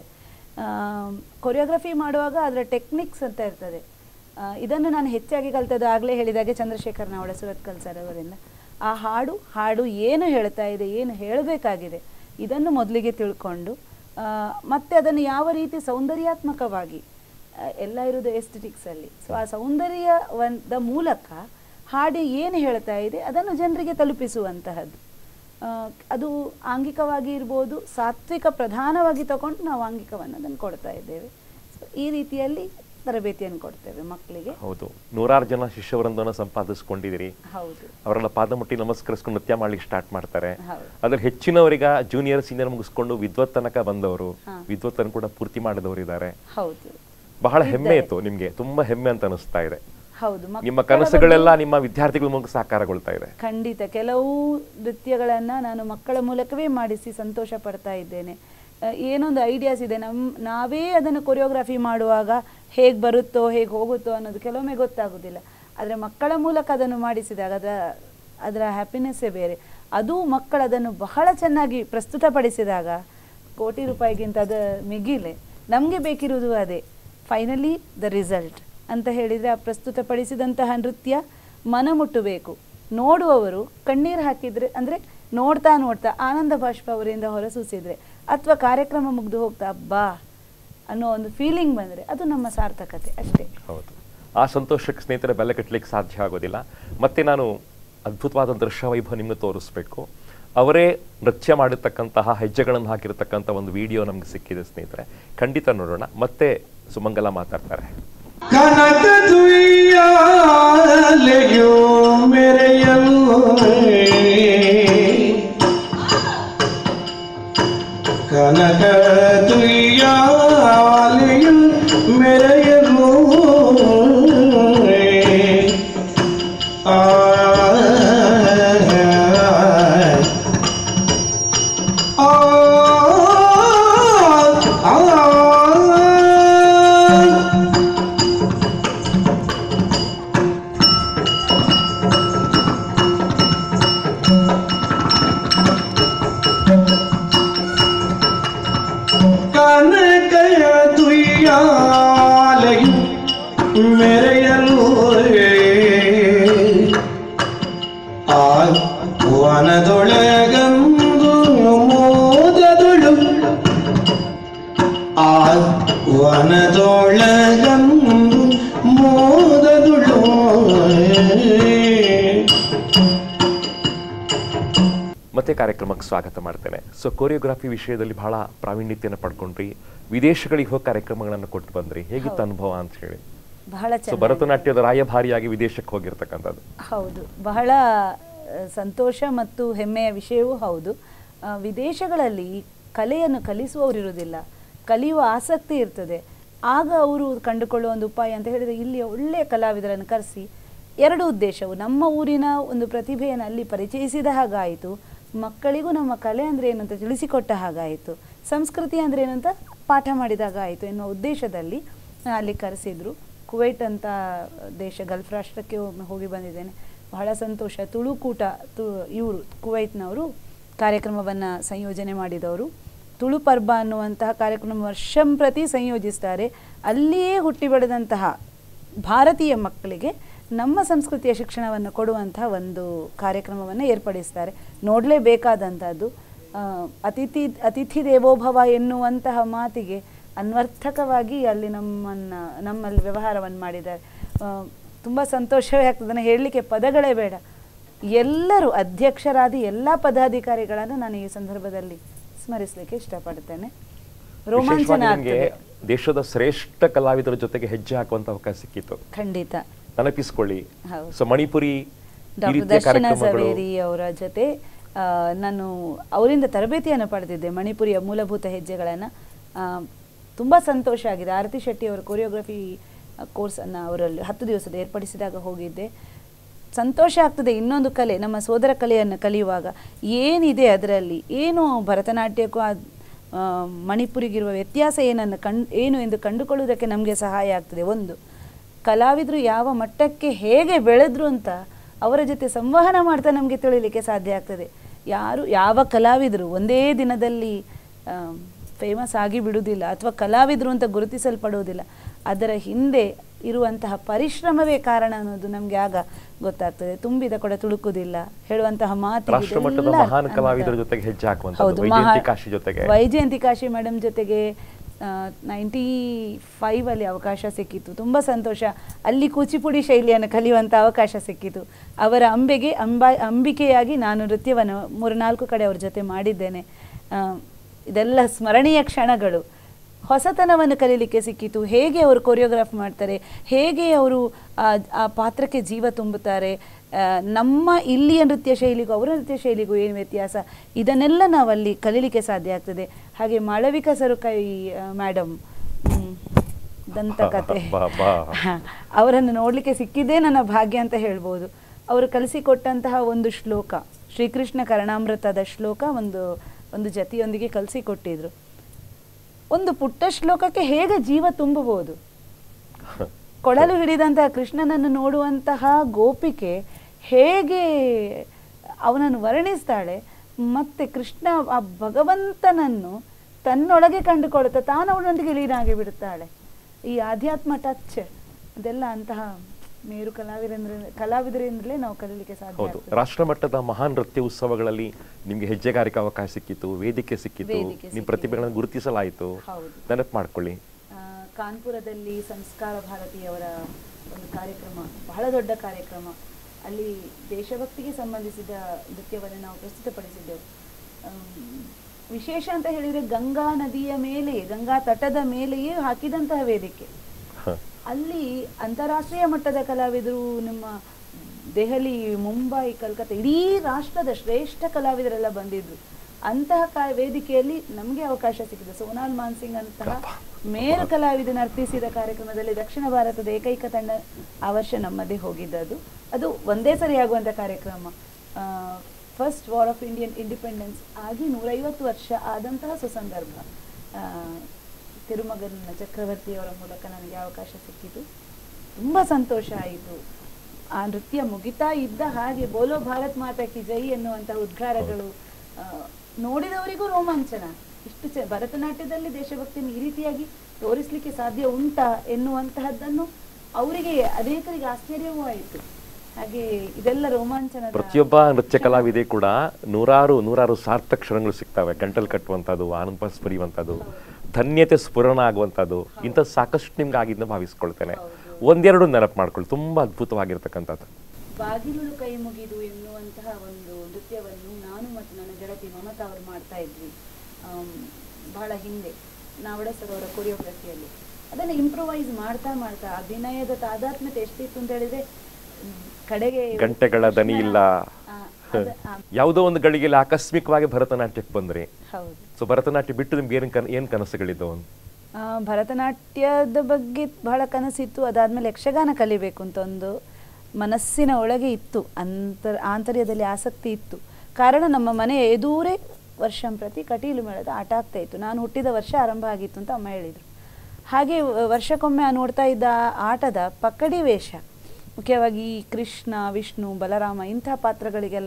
ಕೊರಿಯೋಗ್ರಫಿ ಮಾಡುವಾಗ ಅದರ ಟೆಕ್ನಿಕ್ಸ್ ಅಂತ ಇರ್ತದೆ. ಇದನ್ನು ನಾನು ಹೆಚ್ಚಾಗಿ ಕಲ್ತದ್ದು ಆಗಲೇ ಹೇಳಿದಾಗೆ ಚಂದ್ರಶೇಖರ್ ನಾವಳ ಸುರತ್ಕಲ್ ಸರ್ ಅವರಿಂದ. ಆ ಹಾಡು ಹಾಡು ಏನು ಹೇಳ್ತಾ ಇದೆ, ಏನು ಹೇಳಬೇಕಾಗಿದೆ ಇದನ್ನು ಮೊದಲಿಗೆ ತಿಳ್ಕೊಂಡು ಮತ್ತೆ ಅದನ್ನು ಯಾವ ರೀತಿ ಸೌಂದರ್ಯಾತ್ಮಕವಾಗಿ ಎಲ್ಲ ಇರೋದು ಎಸ್ಥೆಟಿಕ್ಸಲ್ಲಿ. ಸೊ ಆ ಸೌಂದರ್ಯದ ಮೂಲಕ ಹಾಡು ಏನು ಹೇಳ್ತಾ ಇದೆ ಅದನ್ನು ಜನರಿಗೆ ತಲುಪಿಸುವಂತಹದ್ದು. ಅದು ಆಂಗಿಕವಾಗಿ ಇರ್ಬೋದು, ಸಾತ್ವಿಕ ಪ್ರಧಾನವಾಗಿ ತಗೊಂಡು ನಾವು ಆಂಗಿಕವನ್ನು ಅದನ್ನು ಕೊಡ್ತಾ ಇದ್ದೇವೆ. ಸೊ ಈ ರೀತಿಯಲ್ಲಿ ತರಬೇತಿಯನ್ನು ಕೊಡ್ತೇವೆ ಮಕ್ಕಳಿಗೆ. ಹೌದು, ನೂರಾರು ಜನ ಶಿಷ್ಯವೃಂದವನ್ನು ಸಂಪಾದಿಸ್ಕೊಂಡಿದ್ದೀರಿ. ಹೌದು, ಅವರೆಲ್ಲ ಪಾದ ಮುಟ್ಟಿ ನಮಸ್ಕರಿಸ್ಕೊಂಡು ನೃತ್ಯ ಮಾಡ್ಲಿಕ್ಕೆ ಸ್ಟಾರ್ಟ್ ಮಾಡ್ತಾರೆ. ಅದ್ರ ಹೆಚ್ಚಿನವರಿಗೆ ಜೂನಿಯರ್ ಸೀನಿಯರ್ ಮುಗಿಸ್ಕೊಂಡು ವಿದ್ವತ್ ತನಕ ಬಂದವರು, ವಿದ್ವತ್ತನ್ನು ಕೂಡ ಪೂರ್ತಿ ಮಾಡಿದವರು ಇದ್ದಾರೆ. ಹೌದು, ಬಹಳ ಹೆಮ್ಮೆ ಇತ್ತು ನಿಮ್ಗೆ, ತುಂಬಾ ಹೆಮ್ಮೆ ಅಂತ ಅನಿಸ್ತಾ ಇದೆ. ಹೌದು, ನಿಮ್ಮ ಕನಸುಗಳೆಲ್ಲ ನಿಮ್ಮ ವಿದ್ಯಾರ್ಥಿಗಳ ಮೂಲಕ ಸಾಕಾರಗೊಳ್ತಾ ಇದೆ. ಖಂಡಿತ. ಕೆಲವು ನೃತ್ಯಗಳನ್ನ ನಾನು ಮಕ್ಕಳ ಮೂಲಕವೇ ಮಾಡಿಸಿ ಸಂತೋಷ ಪಡ್ತಾ ಇದ್ದೇನೆ. ಏನೊಂದು ಐಡಿಯಾಸ್ ಇದೆ, ನಮ್ ನಾವೇ ಅದನ್ನು ಕೊರಿಯೋಗ್ರಫಿ ಮಾಡುವಾಗ ಹೇಗೆ ಬರುತ್ತೋ ಹೇಗೆ ಹೋಗುತ್ತೋ ಅನ್ನೋದು ಕೆಲವೊಮ್ಮೆ ಗೊತ್ತಾಗೋದಿಲ್ಲ. ಆದರೆ ಮಕ್ಕಳ ಮೂಲಕ ಅದನ್ನು ಮಾಡಿಸಿದಾಗ ಅದರ ಅದರ ಹ್ಯಾಪಿನೆಸ್ಸೇ ಬೇರೆ. ಅದು ಮಕ್ಕಳು ಅದನ್ನು ಬಹಳ ಚೆನ್ನಾಗಿ ಪ್ರಸ್ತುತಪಡಿಸಿದಾಗ ಕೋಟಿ ರೂಪಾಯಿಗಿಂತ ಅದು ಮಿಗಿಲೆ. ನಮಗೆ ಬೇಕಿರುವುದು ಅದೇ, ಫೈನಲಿ ದ ರಿಸಲ್ಟ್ ಅಂತ ಹೇಳಿದರೆ ಆ ಪ್ರಸ್ತುತಪಡಿಸಿದಂತಹ ನೃತ್ಯ ಮನ ಮುಟ್ಟಬೇಕು. ನೋಡುವವರು ಕಣ್ಣೀರು ಹಾಕಿದರೆ ಅಂದರೆ ನೋಡ್ತಾ ನೋಡ್ತಾ ಆನಂದ ಬಾಷ್ಪ ಅವರಿಂದ ಹೊರಸೂಸಿದರೆ ಅಥವಾ ಕಾರ್ಯಕ್ರಮ ಮುಗಿದು ಹೋಗ್ತಾ ಅಬ್ಬಾ ಅನ್ನೋ ಒಂದು ಫೀಲಿಂಗ್ ಬಂದರೆ ಅದು ನಮ್ಮ ಸಾರ್ಥಕತೆ ಅಷ್ಟೇ. ಹೌದು, ಆ ಸಂತೋಷಕ್ಕೆ ಸ್ನೇಹಿತರೆ ಬೆಲೆ ಕಟ್ಟಲಿಕ್ಕೆ ಸಾಧ್ಯ ಆಗೋದಿಲ್ಲ. ಮತ್ತೆ ನಾನು ಅದ್ಭುತವಾದ ದೃಶ್ಯ ವೈಭವ ನಿಮ್ಗೆ ತೋರಿಸ್ಬೇಕು. ಅವರೇ ನೃತ್ಯ ಮಾಡಿರ್ತಕ್ಕಂತಹ ಹೆಜ್ಜೆಗಳನ್ನು ಹಾಕಿರ್ತಕ್ಕಂಥ ಒಂದು ವಿಡಿಯೋ ನಮ್ಗೆ ಸಿಕ್ಕಿದೆ ಸ್ನೇಹಿತರೆ, ಖಂಡಿತ ನೋಡೋಣ. ಮತ್ತೆ ಸುಮಂಗಲ ಮಾತಾಡ್ತಾರೆ. ಕನಕ ದುಯ್ಯಾಲೆಯೋ ಮೆರೆಯಲು, ಕನಕ ದುಯ್ಯಾಲೆಯು ಮೆರೆಯಲು, ಆ ಕನಕಯ ದುಯ್ಯಾಲೆಯು ಮೆರೆಯಲು, ಆ ವನದೊಳಗಂದು ಮೋದದೊಳು, ಆ ವನದೊಳಗಂದು ಮೋದದೊಳು. ಮತ್ತೆ ಕಾರ್ಯಕ್ರಮಕ್ಕೆ ಸ್ವಾಗತ ಮಾಡ್ತೇನೆ. ಸೊ ಕೊರಿಯೋಗ್ರಫಿ ವಿಷಯದಲ್ಲಿ ಬಹಳ ಪ್ರಾವೀಣ್ಯತೆಯನ್ನು ಪಡ್ಕೊಂಡ್ರಿ, ವಿದೇಶಗಳಿಗೆ ಹೋಗಿ ಕಾರ್ಯಕ್ರಮಗಳನ್ನು ಕೊಟ್ಟು ಬಂದ್ರಿ, ಹೇಗಿತ್ತು ಅನುಭವ ಅಂತ ಹೇಳಿ? ಬಹಳ ಸೊ ಭರತನಾಟ್ಯದ ರಾಯಭಾರಿಯಾಗಿ ವಿದೇಶಕ್ಕೆ ಹೋಗಿರ್ತಕ್ಕಂಥದ್ದು. ಹೌದು, ಬಹಳ ಸಂತೋಷ ಮತ್ತು ಹೆಮ್ಮೆಯ ವಿಷಯವೂ ಹೌದು. ವಿದೇಶಗಳಲ್ಲಿ ಕಲೆಯನ್ನು ಕಲಿಸುವವರಿರುವುದಿಲ್ಲ, ಕಲಿಯುವ ಆಸಕ್ತಿ ಇರ್ತದೆ. ಆಗ ಅವರು ಕಂಡುಕೊಳ್ಳುವ ಒಂದು ಉಪಾಯ ಅಂತ ಹೇಳಿದರೆ ಇಲ್ಲಿ ಒಳ್ಳೆಯ ಕಲಾವಿದರನ್ನು ಕರೆಸಿ ಎರಡು ಉದ್ದೇಶವು, ನಮ್ಮ ಊರಿನ ಒಂದು ಪ್ರತಿಭೆಯನ್ನು ಅಲ್ಲಿ ಪರಿಚಯಿಸಿದ ಹಾಗಾಯಿತು, ಮಕ್ಕಳಿಗೂ ನಮ್ಮ ಕಲೆ ಅಂದರೆ ಏನು ಅಂತ ತಿಳಿಸಿಕೊಟ್ಟ ಹಾಗಾಯಿತು, ಸಂಸ್ಕೃತಿ ಅಂದರೆ ಏನು ಅಂತ ಪಾಠ ಮಾಡಿದಾಗ ಆಯಿತು ಎನ್ನುವ ಉದ್ದೇಶದಲ್ಲಿ ಅಲ್ಲಿ ಕರೆಸಿದ್ರು. ಕುವೈಟ್ ಅಂತ ದೇಶ, ಗಲ್ಫ್ ರಾಷ್ಟ್ರಕ್ಕೆ ಹೋಗಿ ಬಂದಿದ್ದೇನೆ, ಬಹಳ ಸಂತೋಷ. ತುಳುಕೂಟ ತು ಇವರು ಕುವೈಟ್ನವರು ಕಾರ್ಯಕ್ರಮವನ್ನು ಸಂಯೋಜನೆ ಮಾಡಿದವರು. ತುಳು ಪರ್ಬ ಅನ್ನುವಂತಹ ಕಾರ್ಯಕ್ರಮ ವರ್ಷಂಪ್ರತಿ ಸಂಯೋಜಿಸ್ತಾರೆ. ಅಲ್ಲಿಯೇ ಹುಟ್ಟಿ ಬೆಳೆದಂತಹ ಭಾರತೀಯ ಮಕ್ಕಳಿಗೆ ನಮ್ಮ ಸಂಸ್ಕೃತಿಯ ಶಿಕ್ಷಣವನ್ನು ಕೊಡುವಂತಹ ಒಂದು ಕಾರ್ಯಕ್ರಮವನ್ನು ಏರ್ಪಡಿಸ್ತಾರೆ. ನೋಡಲೇಬೇಕಾದಂಥದ್ದು. ಅತಿಥಿ ಅತಿಥಿ ದೇವೋಭವ ಎನ್ನುವಂತಹ ಮಾತಿಗೆ ಅನ್ವರ್ಥಕವಾಗಿ ಅಲ್ಲಿ ನಮ್ಮನ್ನು ನಮ್ಮಲ್ಲಿ ವ್ಯವಹಾರವನ್ನು ಮಾಡಿದ್ದಾರೆ. ತುಂಬ ಸಂತೋಷವೇ ಆಗ್ತದೆ, ಹೇಳಲಿಕ್ಕೆ ಪದಗಳೇ ಬೇಡ. ಎಲ್ಲರೂ ಅಧ್ಯಕ್ಷರಾದ ಎಲ್ಲ ಪದಾಧಿಕಾರಿಗಳನ್ನು ನಾನು ಈ ಸಂದರ್ಭದಲ್ಲಿ ಸ್ಮರಿಸಲಿಕ್ಕೆ ಇಷ್ಟಪಡ್ತೇನೆ. ರೋಮಾಂಚನ ಆಗ್ತದೆ. ದೇಶದ ಶ್ರೇಷ್ಠ ಕಲಾವಿದರ ಜೊತೆಗೆ ಹೆಜ್ಜೆ ಹಾಕುವಂತ ಅವಕಾಶ ಸಿಕ್ಕಿತ್ತು. ಖಂಡಿತ ನೆನಪಿಸ್ಕೊಳ್ಳಿ. ಸೊ ಮಣಿಪುರಿ ಡಾಕ್ಟರ್ ದರ್ಶನ ಸವೇರಿ ಅವರ ಜೊತೆ ನಾನು ಅವರಿಂದ ತರಬೇತಿಯನ್ನು ಪಡೆದಿದ್ದೆ, ಮಣಿಪುರಿಯ ಮೂಲಭೂತ ಹೆಜ್ಜೆಗಳನ್ನು. ತುಂಬ ಸಂತೋಷ ಆಗಿದೆ. ಆರತಿ ಶೆಟ್ಟಿ ಅವರ ಕೊರಿಯೋಗ್ರಫಿ ಕೋರ್ಸನ್ನು ಅವರಲ್ಲಿ ಹತ್ತು ದಿವಸದ ಏರ್ಪಡಿಸಿದಾಗ ಹೋಗಿದ್ದೆ. ಸಂತೋಷ ಆಗ್ತದೆ. ಇನ್ನೊಂದು ಕಲೆ, ನಮ್ಮ ಸೋದರ ಕಲೆಯನ್ನು ಕಲಿಯುವಾಗ ಏನಿದೆ ಅದರಲ್ಲಿ, ಏನು ಭರತನಾಟ್ಯಕ್ಕೂ ಮಣಿಪುರಿಗಿರುವ ವ್ಯತ್ಯಾಸ ಏನನ್ನು ಕಂಡು ಏನು ಎಂದು ಕಂಡುಕೊಳ್ಳುವುದಕ್ಕೆ ನಮಗೆ ಸಹಾಯ ಆಗ್ತದೆ. ಒಂದು, ಕಲಾವಿದರು ಯಾವ ಮಟ್ಟಕ್ಕೆ ಹೇಗೆ ಬೆಳೆದ್ರು ಅಂತ ಅವರ ಜೊತೆ ಸಂವಹನ ಮಾಡ್ತಾ ನಮಗೆ ತಿಳಿಲಿಕ್ಕೆ ಸಾಧ್ಯ ಆಗ್ತದೆ. ಯಾರು ಯಾವ ಕಲಾವಿದರು ಒಂದೇ ದಿನದಲ್ಲಿ ಫೇಮಸ್ ಆಗಿ ಬಿಡುವುದಿಲ್ಲ ಅಥವಾ ಕಲಾವಿದರು ಅಂತ ಗುರುತಿಸಲ್ಪಡುವುದಿಲ್ಲ. ಅದರ ಹಿಂದೆ ಇರುವಂತಹ ಪರಿಶ್ರಮವೇ ಕಾರಣ ಅನ್ನೋದು ನಮಗೆ ಆಗ ಗೊತ್ತಾಗ್ತದೆ. ತುಂಬಿದ ಕೊಡ ತುಳುಕುವುದಿಲ್ಲ ಹೇಳುವಂತಹ ಮಾತು. ವೈಜಯಂತಿ ಕಾಶಿ ಮೇಡಮ್ ಜೊತೆಗೆ ನೈಂಟಿ ಫೈವ್ ಅಲ್ಲಿ ಅವಕಾಶ ಸಿಕ್ಕಿತ್ತು. ತುಂಬ ಸಂತೋಷ. ಅಲ್ಲಿ ಕೂಚಿಪುಡಿ ಶೈಲಿಯನ್ನು ಕಲಿಯುವಂಥ ಅವಕಾಶ ಸಿಕ್ಕಿತು. ಅವರ ಅಂಬೆಗೆ ಅಂಬಾ ಅಂಬಿಕೆಯಾಗಿ ನಾನು ನೃತ್ಯವನ್ನು ಮೂರು ನಾಲ್ಕು ಕಡೆ ಅವ್ರ ಜೊತೆ ಮಾಡಿದ್ದೇನೆ. ಇದೆಲ್ಲ ಸ್ಮರಣೀಯ ಕ್ಷಣಗಳು. ಹೊಸತನವನ್ನು ಕಲೀಲಿಕ್ಕೆ ಸಿಕ್ಕಿತು. ಹೇಗೆ ಅವರು ಕೊರಿಯೋಗ್ರಾಫ್ ಮಾಡ್ತಾರೆ, ಹೇಗೆ ಅವರು ಆ ಪಾತ್ರಕ್ಕೆ ಜೀವ ತುಂಬುತ್ತಾರೆ, ನಮ್ಮ ಇಲ್ಲಿಯ ನೃತ್ಯ ಶೈಲಿಗೂ ಅವರ ನೃತ್ಯ ಶೈಲಿಗೂ ಏನು ವ್ಯತ್ಯಾಸ, ಇದನ್ನೆಲ್ಲ ನಾವಲ್ಲಿ ಕಲೀಲಿಕ್ಕೆ ಸಾಧ್ಯ ಆಗ್ತದೆ. ಹಾಗೆ ಮಾಳವಿಕಾ ಸರುಕಾಯಿ ಮೇಡಮ್ ದಂತಕಥೆ, ಅವರನ್ನು ನೋಡಲಿಕ್ಕೆ ಸಿಕ್ಕಿದ್ದೇ ನನ್ನ ಭಾಗ್ಯ ಅಂತ ಹೇಳ್ಬೋದು. ಅವರು ಕಲಿಸಿಕೊಟ್ಟಂತಹ ಒಂದು ಶ್ಲೋಕ, ಶ್ರೀಕೃಷ್ಣ ಕರ್ಣಾಮೃತದ ಶ್ಲೋಕ ಒಂದು ಒಂದು ಜತಿಯೊಂದಿಗೆ ಕಲಿಸಿಕೊಟ್ಟಿದ್ರು. ಒಂದು ಪುಟ್ಟ ಶ್ಲೋಕಕ್ಕೆ ಹೇಗೆ ಜೀವ ತುಂಬಬಹುದು. ಕೊಳಲು ಹಿಡಿದಂತಹ ಕೃಷ್ಣನನ್ನು ನೋಡುವಂತಹ ಗೋಪಿಕೆ ಹೇಗೆ ಅವನನ್ನು ವರ್ಣಿಸ್ತಾಳೆ, ಮತ್ತೆ ಕೃಷ್ಣ ಆ ಭಗವಂತನನ್ನು ತನ್ನೊಳಗೆ ಕಂಡುಕೊಳ್ಳುತ್ತಾ ತಾನು ಅವನೊಂದಿಗೆ ಲೀನಾಗಿ ಬಿಡುತ್ತಾಳೆ. ಈ ಆಧ್ಯಾತ್ಮ ಟಚ್ ಅದೆಲ್ಲ ಅಂತಹ ಮೇರು ಕಲಾವಿದರಿಂದ ಕಲಾವಿದರಿಂದಲೇ ನಾವು ಕಲೀಲಿಕ್ಕೆ ಸಾಧ್ಯ. ಹೌದು, ರಾಷ್ಟ್ರ ಮಟ್ಟದ ಮಹಾನ್ ನೃತ್ಯ ಉತ್ಸವಗಳಲ್ಲಿ ನಿಮ್ಗೆ ಹೆಜ್ಜೆಗಾರಿಕೆ ಅವಕಾಶ ಸಿಕ್ಕಿತ್ತು, ವೇದಿಕೆ ಸಿಕ್ಕಿತ್ತು, ನಿಮ್ಮ ಪ್ರತಿಭೆಗಳನ್ನು ಗುರುತಿಸಲಾಯಿತು. ನೆನಪು ಮಾಡ್ಕೊಳ್ಳಿ. ಕಾನ್ಪುರದಲ್ಲಿ ಸಂಸ್ಕಾರ ಭಾರತಿಯವರ ಒಂದು ಕಾರ್ಯಕ್ರಮ, ಬಹಳ ದೊಡ್ಡ ಕಾರ್ಯಕ್ರಮ. ಅಲ್ಲಿ ದೇಶಭಕ್ತಿಗೆ ಸಂಬಂಧಿಸಿದ ನೃತ್ಯವನ್ನು ನಾವು ಪ್ರಸ್ತುತಪಡಿಸಿದ್ದೆವು. ವಿಶೇಷ ಅಂತ ಹೇಳಿದ್ರೆ ಗಂಗಾ ನದಿಯ ಮೇಲೆ, ಗಂಗಾ ತಟದ ಮೇಲೆಯೇ ಹಾಕಿದಂತಹ ವೇದಿಕೆ. ಅಲ್ಲಿ ಅಂತಾರಾಷ್ಟ್ರೀಯ ಮಟ್ಟದ ಕಲಾವಿದರು, ನಮ್ಮ ದೆಹಲಿ, ಮುಂಬೈ, ಕಲ್ಕತ್ತಾ, ಇಡೀ ರಾಷ್ಟ್ರದ ಶ್ರೇಷ್ಠ ಕಲಾವಿದರೆಲ್ಲ ಬಂದಿದ್ರು. ಅಂತಹ ಕ ವೇದಿಕೆಯಲ್ಲಿ ನಮಗೆ ಅವಕಾಶ ಸಿಕ್ಕಿದೆ. ಸೋನಾಲ್ ಮಾನ್ಸಿಂಗ್ ಅಂತಹ ಮೇರು ಕಲಾವಿದ ನರ್ತಿಸಿದ ಕಾರ್ಯಕ್ರಮದಲ್ಲಿ ದಕ್ಷಿಣ ಭಾರತದ ಏಕೈಕ ತಂಡ ಆ ವರ್ಷ ನಮ್ಮದೇ ಹೋಗಿದ್ದದು. ಅದು ಒಂದೇ ಸರಿಯಾಗುವಂಥ ಕಾರ್ಯಕ್ರಮ. First war of Indian independence ಆಗಿ ನೂರೈವತ್ತು ವರ್ಷ ಆದಂತಹ ಸುಸಂದರ್ಭ. ತಿರುಮಗನ ಚಕ್ರವರ್ತಿಯವರ ಮೂಲಕ ನನಗೆ ಅವಕಾಶ ಸಿಕ್ಕಿತು. ತುಂಬ ಸಂತೋಷ ಆಯಿತು. ಆ ನೃತ್ಯ ಮುಗಿತಾ ಇದ್ದ ಹಾಗೆ ಬೋಲೋ ಭಾರತ್ ಮಾತಾ ಕಿ ಜೈ ಎನ್ನುವಂಥ ಉದ್ಗಾರಗಳು ನೋಡಿದವರಿಗೂ ರೋಮಾಂಚನ. ಇಷ್ಟು ಚ ಭರತನಾಟ್ಯದಲ್ಲಿ ದೇಶಭಕ್ತಿಯನ್ನು ಈ ರೀತಿಯಾಗಿ ತೋರಿಸಲಿಕ್ಕೆ ಸಾಧ್ಯ ಉಂಟಾ ಎನ್ನುವಂತಹದ್ದನ್ನು ಅವರಿಗೆ ಅನೇಕರಿಗೆ ಆಶ್ಚರ್ಯವೂ ಆಯಿತು. ಹಾಗೆ ಇದೆಲ್ಲ ರೋಮಾಂಚನ. ಪ್ರತಿಯೊಬ್ಬ ನೃತ್ಯ ಕಲಾವಿದೆ ಕೂಡ ನೂರಾರು ನೂರಾರು ಸಾರ್ಥಕ ಕ್ಷಣಗಳು ಸಿಗ್ತವೆ. ಗಂಟಲು ಕಟ್ಟುವಂಥದ್ದು, ಆನಂದ ಸ್ಮರಿಯುವಂಥದ್ದು, ಧನ್ಯತೆ ಸ್ಫುರಣ ಆಗುವಂಥದ್ದು, ಇಂಥ ಸಾಕಷ್ಟು ನಿಮ್ಗೆ ಆಗಿದ್ದ ಭಾವಿಸ್ಕೊಳ್ತೇನೆ. ಒಂದೆರಡು ನೆನಪು ಮಾಡ್ಕೊಳ್ಳಿ, ತುಂಬಾ ಅದ್ಭುತವಾಗಿರ್ತಕ್ಕಂಥದ್ದು. ಬಾಗಿಲು ಕೈ ಮುಗಿದು ಎನ್ನುವಂತಹ ಒಂದು ನೃತ್ಯವನ್ನು ನಾನು ಮತ್ತು ನನ್ನ ಗೆಳತಿ ಮಮತಾ ಅವರು ಮಾಡ್ತಾ ಇದ್ವಿ ಬಹಳ ಹಿಂದೆ, ನಾವಡ ಸರ್ ಅವರ ಕೊರಿಯೋಗ್ರಫಿಯಲ್ಲಿ. ಅದನ್ನು ಇಂಪ್ರೂವೈಸ್ ಮಾಡ್ತಾ ಮಾಡ್ತಾ ಅಭಿನಯದ ತಾದಾತ್ಮ್ಯತೆ ಎಷ್ಟಿತ್ತು ಅಂತ ಹೇಳಿದ್ರೆ, ಕಡೆಗೆ ಗಂಟೆಗಳ ದನಿ ಇಲ್ಲ, ಯಾವುದೋ ಒಂದು ಗಳಿಗೆಯಲ್ಲಿ ಆಕಸ್ಮಿಕವಾಗಿ ಭರತನಾಟ್ಯಕ್ಕೆ ಬಂದ್ರಿ. ಹೌದು. ಸೊ ಭರತನಾಟ್ಯ ಬಿಟ್ಟು ನಿಮ್ಗೆ ಏನ್ ಕನ್ ಏನ್ ಕನಸುಗಳಿದ್ದವು? ಭರತನಾಟ್ಯದ ಬಗ್ಗೆ ಬಹಳ ಕನಸಿತ್ತು. ಅದಾದ್ಮೇಲೆ ಯಕ್ಷಗಾನ ಕಲಿಬೇಕು ಅಂತ ಒಂದು ಮನಸ್ಸಿನ ಒಳಗೆ ಇತ್ತು. ಅಂತರ್ ಆಂತರ್ಯದಲ್ಲಿ ಆಸಕ್ತಿ ಇತ್ತು. ಕಾರಣ ನಮ್ಮ ಮನೆಯ ಎದುರೇ ವರ್ಷಂಪ್ರತಿ ಕಟೀಲು ಮೇಳದ ಆಟ ಆಗ್ತಾ ಇತ್ತು. ನಾನು ಹುಟ್ಟಿದ ವರ್ಷ ಆರಂಭ ಆಗಿತ್ತು ಅಂತ ಅಮ್ಮ ಹೇಳಿದರು. ಹಾಗೆ ವರ್ಷಕ್ಕೊಮ್ಮೆ ನೋಡ್ತಾ ಇದ್ದ ಆಟದ ಪಕ್ಕಡಿ ವೇಷ, ಮುಖ್ಯವಾಗಿ ಕೃಷ್ಣ, ವಿಷ್ಣು, ಬಲರಾಮ ಇಂಥ ಪಾತ್ರಗಳಿಗೆಲ್ಲ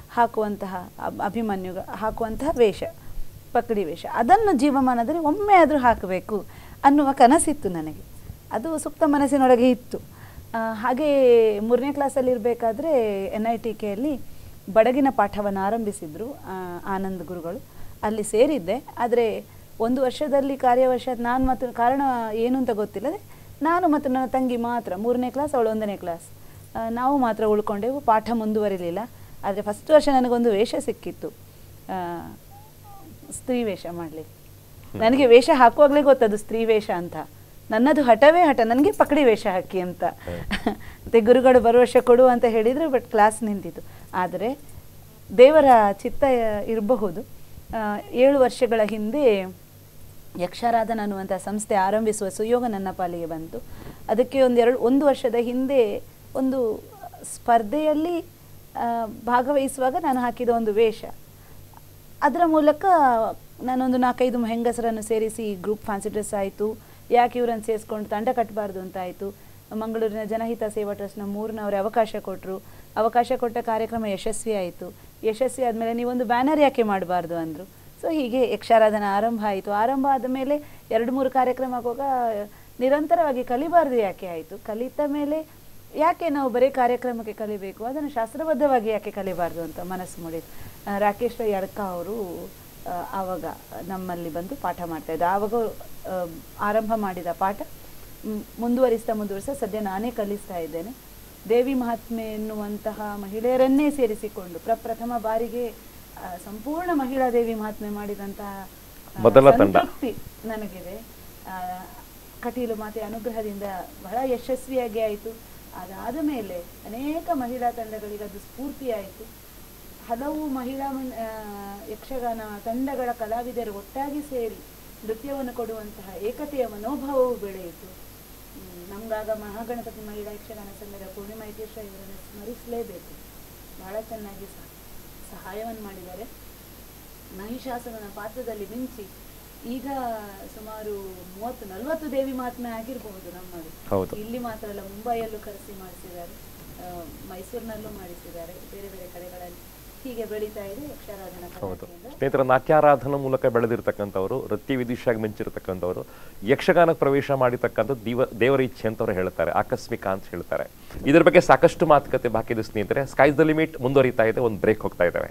ಹಾಕುವಂತಹ ಅಬ್- ಅಭಿಮನ್ಯು ಹಾಕುವಂತಹ ವೇಷ, ಪಕಡಿ ವೇಷ, ಅದನ್ನು ಜೀವಮಾನದಲ್ಲಿ ಒಮ್ಮೆ ಆದರೂ ಹಾಕಬೇಕು ಅನ್ನುವ ಕನಸಿತ್ತು ನನಗೆ. ಅದು ಸುಪ್ತ ಮನಸ್ಸಿನೊಳಗೆ ಇತ್ತು. ಆ, ಹಾಗೆ ಮೂರನೇ ಕ್ಲಾಸಲ್ಲಿ ಇರಬೇಕಾದ್ರೆ ಎನ್ ಐ ಟಿ ಕೆಯಲ್ಲಿ ಬಡಗಿನ ಪಾಠವನ್ನು ಆರಂಭಿಸಿದರು ಆನಂದ್ ಗುರುಗಳು. ಅಲ್ಲಿ ಸೇರಿದ್ದೆ. ಆದರೆ ಒಂದು ವರ್ಷದಲ್ಲಿ ಕಾರ್ಯವಶ ನಾನು ಮತ್ತು ಕಾರಣ ಏನು ಅಂತ ಗೊತ್ತಿಲ್ಲದೆ ನಾನು ಮತ್ತು ನನ್ನ ತಂಗಿ ಮಾತ್ರ, ಮೂರನೇ ಕ್ಲಾಸ್ ಅವಳು ಒಂದನೇ ಕ್ಲಾಸ್, ನಾವು ಮಾತ್ರ ಉಳ್ಕೊಂಡೆವು. ಪಾಠ ಮುಂದುವರಿಲಿಲ್ಲ. ಆದರೆ ಫಸ್ಟ್ ವರ್ಷ ನನಗೊಂದು ವೇಷ ಸಿಕ್ಕಿತ್ತು, ಸ್ತ್ರೀ ವೇಷ ಮಾಡಲಿಕ್ಕೆ. ನನಗೆ ವೇಷ ಹಾಕುವಾಗಲೇ ಗೊತ್ತದು ಸ್ತ್ರೀ ವೇಷ ಅಂತ. ನನ್ನದು ಹಠವೇ ಹಠ, ನನಗೆ ಪಕಡಿ ವೇಷ ಹಾಕಿ ಅಂತ. ಮತ್ತು ಗುರುಗಳು ಬರುವ ವರ್ಷ ಕೊಡು ಅಂತ ಹೇಳಿದರು. ಬಟ್ ಕ್ಲಾಸ್ ನಿಂತಿತ್ತು. ಆದರೆ ದೇವರ ಚಿತ್ತ ಇರಬಹುದು. ಏಳು ವರ್ಷಗಳ ಹಿಂದೆ ಯಕ್ಷಾರಾಧನ ಅನ್ನುವಂಥ ಸಂಸ್ಥೆ ಆರಂಭಿಸುವ ಸುಯೋಗ ನನ್ನ ಪಾಲಿಗೆ ಬಂತು. ಅದಕ್ಕೆ ಒಂದು ಎರಡು ಒಂದು ವರ್ಷದ ಹಿಂದೆ ಒಂದು ಸ್ಪರ್ಧೆಯಲ್ಲಿ ಭಾಗವಹಿಸುವಾಗ ನಾನು ಹಾಕಿದ ಒಂದು ವೇಷ, ಅದರ ಮೂಲಕ ನಾನೊಂದು ನಾಲ್ಕೈದು ಹೆಂಗಸರನ್ನು ಸೇರಿಸಿ ಗ್ರೂಪ್ ಫ್ಯಾನ್ಸಿ ಡ್ರೆಸ್ ಆಯಿತು. ಯಾಕೆ ಇವರನ್ನು ಸೇರಿಸ್ಕೊಂಡು ತಂಡ ಕಟ್ಟಬಾರ್ದು ಅಂತ ಆಯಿತು. ಮಂಗಳೂರಿನ ಜನಹಿತ ಸೇವಾ ಟ್ರಸ್ಟ್ನ ಮೂರನವರು ಅವಕಾಶ ಕೊಟ್ಟರು. ಅವಕಾಶ ಕೊಟ್ಟ ಕಾರ್ಯಕ್ರಮ ಯಶಸ್ವಿ ಆಯಿತು. ಯಶಸ್ವಿ ಆದಮೇಲೆ ನೀವೊಂದು ಬ್ಯಾನರ್ ಯಾಕೆ ಮಾಡಬಾರ್ದು ಅಂದರು. ಸೊ ಹೀಗೆ ಯಕ್ಷಾರಾಧನ ಆರಂಭ ಆಯಿತು. ಆರಂಭ ಆದ ಮೇಲೆ ಎರಡು ಮೂರು ಕಾರ್ಯಕ್ರಮ ಆಗುವಾಗ ನಿರಂತರವಾಗಿ ಕಲಿಬಾರ್ದು ಯಾಕೆ ಆಯಿತು. ಕಲಿತ ಮೇಲೆ ಯಾಕೆ ನಾವು ಬರೀ ಕಾರ್ಯಕ್ರಮಕ್ಕೆ ಕಲಿಬೇಕು, ಅದನ್ನು ಶಾಸ್ತ್ರಬದ್ಧವಾಗಿ ಯಾಕೆ ಕಲಿಬಾರ್ದು ಅಂತ ಮನಸ್ಸು ಮೂಡಿತು. ರಾಕೇಶ್ ರೈ ಅಡ್ಕ ಅವರು ಆವಾಗ ನಮ್ಮಲ್ಲಿ ಬಂದು ಪಾಠ ಮಾಡ್ತಾಯಿದ್ದರು. ಆವಾಗ ಆರಂಭ ಮಾಡಿದ ಪಾಠ ಮುಂದುವರಿಸ್ತಾ ಮುಂದುವರಿಸ್ತಾ ಸದ್ಯ ನಾನೇ ಕಲಿಸ್ತಾ ಇದ್ದೇನೆ. ದೇವಿ ಮಹಾತ್ಮೆ ಎನ್ನುವಂತಹ ಮಹಿಳೆಯರನ್ನೇ ಸೇರಿಸಿಕೊಂಡು ಪ್ರಪ್ರಥಮ ಬಾರಿಗೆ ಸಂಪೂರ್ಣ ಮಹಿಳಾ ದೇವಿ ಮಹಾತ್ಮೆ ಮಾಡಿದಂತಹ ಮೊದಲ ತಂಡ ಸಂತೃಪ್ತಿ ನನಗಿದೆ. ಕಟೀಲು ಮಾತೆ ಅನುಗ್ರಹದಿಂದ ಬಹಳ ಯಶಸ್ವಿಯಾಗಿ ಆಯಿತು. ಅದಾದ ಮೇಲೆ ಅನೇಕ ಮಹಿಳಾ ತಂಡಗಳಿಗೆ ಅದು ಸ್ಫೂರ್ತಿಯಾಯಿತು. ಹಲವು ಮಹಿಳಾ ಯಕ್ಷಗಾನ ತಂಡಗಳ ಕಲಾವಿದರು ಒಟ್ಟಾಗಿ ಸೇರಿ ನೃತ್ಯವನ್ನು ಕೊಡುವಂತಹ ಏಕತೆಯ ಮನೋಭಾವವು ಬೆಳೆಯಿತು. ನಮಗಾಗ ಮಹಾಗಣಪತಿ ಮಹಿಳಾ ಯಕ್ಷಗಾನ ಸಂಘದ ಪೂರ್ಣಿಮಾ ಇತಿಶ್ರ ಇವರನ್ನು ಸ್ಮರಿಸಲೇಬೇಕು. ಬಹಳ ಚೆನ್ನಾಗಿ ಸಹ ಸಹಾಯವನ್ನು ಮಾಡಿದ್ದಾರೆ. ಮಹಿಷಾಸುರನ ಪಾತ್ರದಲ್ಲಿ ಮಿಂಚಿ ಈಗ ಸುಮಾರು ಮೂವತ್ತು ನಲ್ವತ್ತು ದೇವಿ ಮಹಾತ್ಮೆ ಆಗಿರಬಹುದು ನಮ್ಮದು. ಇಲ್ಲಿ ಮಾತ್ರ ಅಲ್ಲ, ಮುಂಬೈಯಲ್ಲೂ ಕರೆಸಿ ಮಾಡಿಸಿದ್ದಾರೆ, ಮೈಸೂರಿನಲ್ಲೂ ಮಾಡಿಸಿದ್ದಾರೆ, ಬೇರೆ ಬೇರೆ ಕಡೆಗಳಲ್ಲಿ ಹೀಗೆ ಬೆಳೀತಾ ಇದೆ ಯಕ್ಷಾರಾಧನಾ. ಹೌದು ಸ್ನೇಹಿತರ, ನಾಟ್ಯಾರಾಧನ ಮೂಲಕ ಬೆಳೆದಿರ್ತಕ್ಕಂಥವ್ರು, ನೃತ್ಯ ವಿದುಷಿಯಾಗಿ ಮಿಂಚಿರ್ತಕ್ಕಂಥವ್ರು, ಯಕ್ಷಗಾನಕ್ಕೆ ಪ್ರವೇಶ ಮಾಡಿರ್ತಕ್ಕಂಥ ದೀವ ದೇವರ ಇಚ್ಛೆ ಅಂತವ್ರು ಹೇಳ್ತಾರೆ, ಆಕಸ್ಮಿಕ ಅಂತ ಹೇಳ್ತಾರೆ. ಇದರ ಬಗ್ಗೆ ಸಾಕಷ್ಟು ಮಾತುಕತೆ ಬಾಕಿ ಇದೆ ಸ್ನೇಹಿತರೆ. ಸ್ಕೈಸ್ ದ ಲಿಮಿಟ್ ಮುಂದುವರಿತಾ ಇದೆ. ಒಂದು ಬ್ರೇಕ್ ಹೋಗ್ತಾ ಇದ್ದೇವೆ.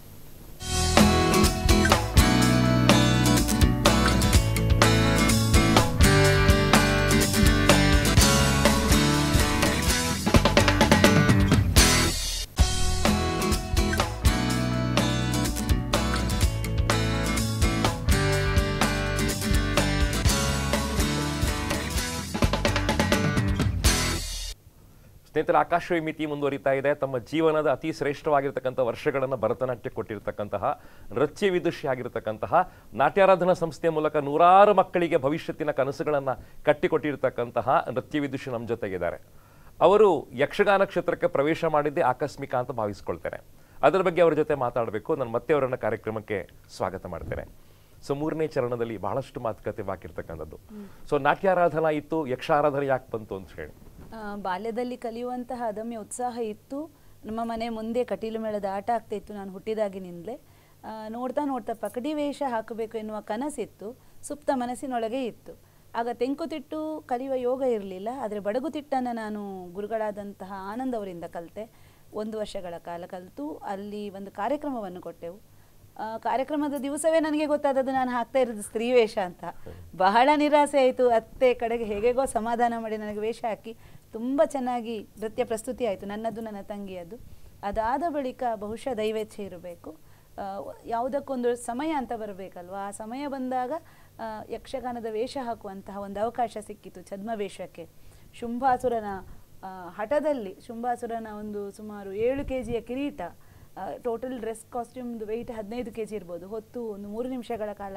ಸ್ನೇಹಿತರೆ, ಆಕಾಶವಾಣಿ ಮಿತಿ ಮುಂದುವರಿತಾ ಇದೆ. ತಮ್ಮ ಜೀವನದ ಅತಿ ಶ್ರೇಷ್ಠವಾಗಿರ್ತಕ್ಕಂಥ ವರ್ಷಗಳನ್ನು ಭರತನಾಟ್ಯ ಕೊಟ್ಟಿರ್ತಕ್ಕಂತಹ, ನೃತ್ಯ ವಿದುಷಿ ಆಗಿರ್ತಕ್ಕಂತಹ, ನಾಟ್ಯಾರಾಧನಾ ಸಂಸ್ಥೆಯ ಮೂಲಕ ನೂರಾರು ಮಕ್ಕಳಿಗೆ ಭವಿಷ್ಯತ್ತಿನ ಕನಸುಗಳನ್ನು ಕಟ್ಟಿಕೊಟ್ಟಿರ್ತಕ್ಕಂತಹ ನೃತ್ಯ ವಿದುಷಿ ನಮ್ಮ ಜೊತೆಗಿದ್ದಾರೆ. ಅವರು ಯಕ್ಷಗಾನ ಕ್ಷೇತ್ರಕ್ಕೆ ಪ್ರವೇಶ ಮಾಡಿದ್ದೇ ಆಕಸ್ಮಿಕ ಅಂತ ಭಾವಿಸ್ಕೊಳ್ತೇನೆ. ಅದರ ಬಗ್ಗೆ ಅವರ ಜೊತೆ ಮಾತಾಡಬೇಕು. ನಾನು ಮತ್ತೆ ಅವರನ್ನು ಕಾರ್ಯಕ್ರಮಕ್ಕೆ ಸ್ವಾಗತ ಮಾಡ್ತೇನೆ. ಸೊ ಮೂರನೇ ಚರಣದಲ್ಲಿ ಬಹಳಷ್ಟು ಮಾತುಕತೆ ಬಾಕಿರ್ತಕ್ಕಂಥದ್ದು. ಸೊ ನಾಟ್ಯಾರಾಧನಾ ಇತ್ತು, ಯಕ್ಷಾರಾಧನೆ ಯಾಕೆ ಬಂತು ಅಂತ ಹೇಳಿ. ಬಾಲ್ಯದಲ್ಲಿ ಕಲಿಯುವಂತಹ ಅದಮ್ಯ ಉತ್ಸಾಹ ಇತ್ತು. ನಮ್ಮ ಮನೆ ಮುಂದೆ ಕಟೀಲು ಮೇಳದ ಆಟ ಆಗ್ತಾ ಇತ್ತು ನಾನು ಹುಟ್ಟಿದಾಗಿನಿಂದಲೇ. ನೋಡ್ತಾ ನೋಡ್ತಾ ಪಕಡಿ ವೇಷ ಹಾಕಬೇಕು ಎನ್ನುವ ಕನಸಿತ್ತು, ಸುಪ್ತ ಮನಸ್ಸಿನೊಳಗೆ ಇತ್ತು. ಆಗ ತೆಂಕುತಿಟ್ಟು ಕಲಿಯುವ ಯೋಗ ಇರಲಿಲ್ಲ. ಆದರೆ ಬಡಗುತಿಟ್ಟನ್ನು ನಾನು ಗುರುಗಳಾದಂತಹ ಆನಂದ್ ಅವರಿಂದ ಕಲಿತೆ. ಒಂದು ವರ್ಷಗಳ ಕಾಲ ಕಲಿತು ಅಲ್ಲಿ ಒಂದು ಕಾರ್ಯಕ್ರಮವನ್ನು ಕೊಟ್ಟೆವು. ಕಾರ್ಯಕ್ರಮದ ದಿವಸವೇ ನನಗೆ ಗೊತ್ತಾದದ್ದು ನಾನು ಹಾಕ್ತಾ ಇರೋದು ಸ್ತ್ರೀ ವೇಷ ಅಂತ. ಬಹಳ ನಿರಾಸೆ ಆಯಿತು. ಅತ್ತೆ ಕಡೆಗೆ ಹೇಗೇಗೋ ಸಮಾಧಾನ ಮಾಡಿ ನನಗೆ ವೇಷ ಹಾಕಿ ತುಂಬ ಚೆನ್ನಾಗಿ ನೃತ್ಯ ಪ್ರಸ್ತುತಿ ಆಯಿತು, ನನ್ನದು ನನ್ನ ತಂಗಿಯದ್ದು. ಅದಾದ ಬಳಿಕ ಬಹುಶಃ ದೈವೇಚ್ಛೆ ಇರಬೇಕು, ಯಾವುದಕ್ಕೊಂದು ಸಮಯ ಅಂತ ಬರಬೇಕಲ್ವ. ಆ ಸಮಯ ಬಂದಾಗ ಯಕ್ಷಗಾನದ ವೇಷ ಹಾಕುವಂತಹ ಒಂದು ಅವಕಾಶ ಸಿಕ್ಕಿತು ಛದ್ಮವೇಷಕ್ಕೆ. ಶುಂಭಾಸುರನ ಹಠದಲ್ಲಿ ಶುಂಭಾಸುರನ ಒಂದು ಸುಮಾರು ಏಳು ಕೆ ಜಿಯ ಕಿರೀಟ, ಟೋಟಲ್ ಡ್ರೆಸ್ ಕಾಸ್ಟ್ಯೂಮ್ದು ವೆಯ್ಟ್ ಹದಿನೈದು ಕೆ ಜಿ ಇರ್ಬೋದು, ಹೊತ್ತು ಒಂದು ಮೂರು ನಿಮಿಷಗಳ ಕಾಲ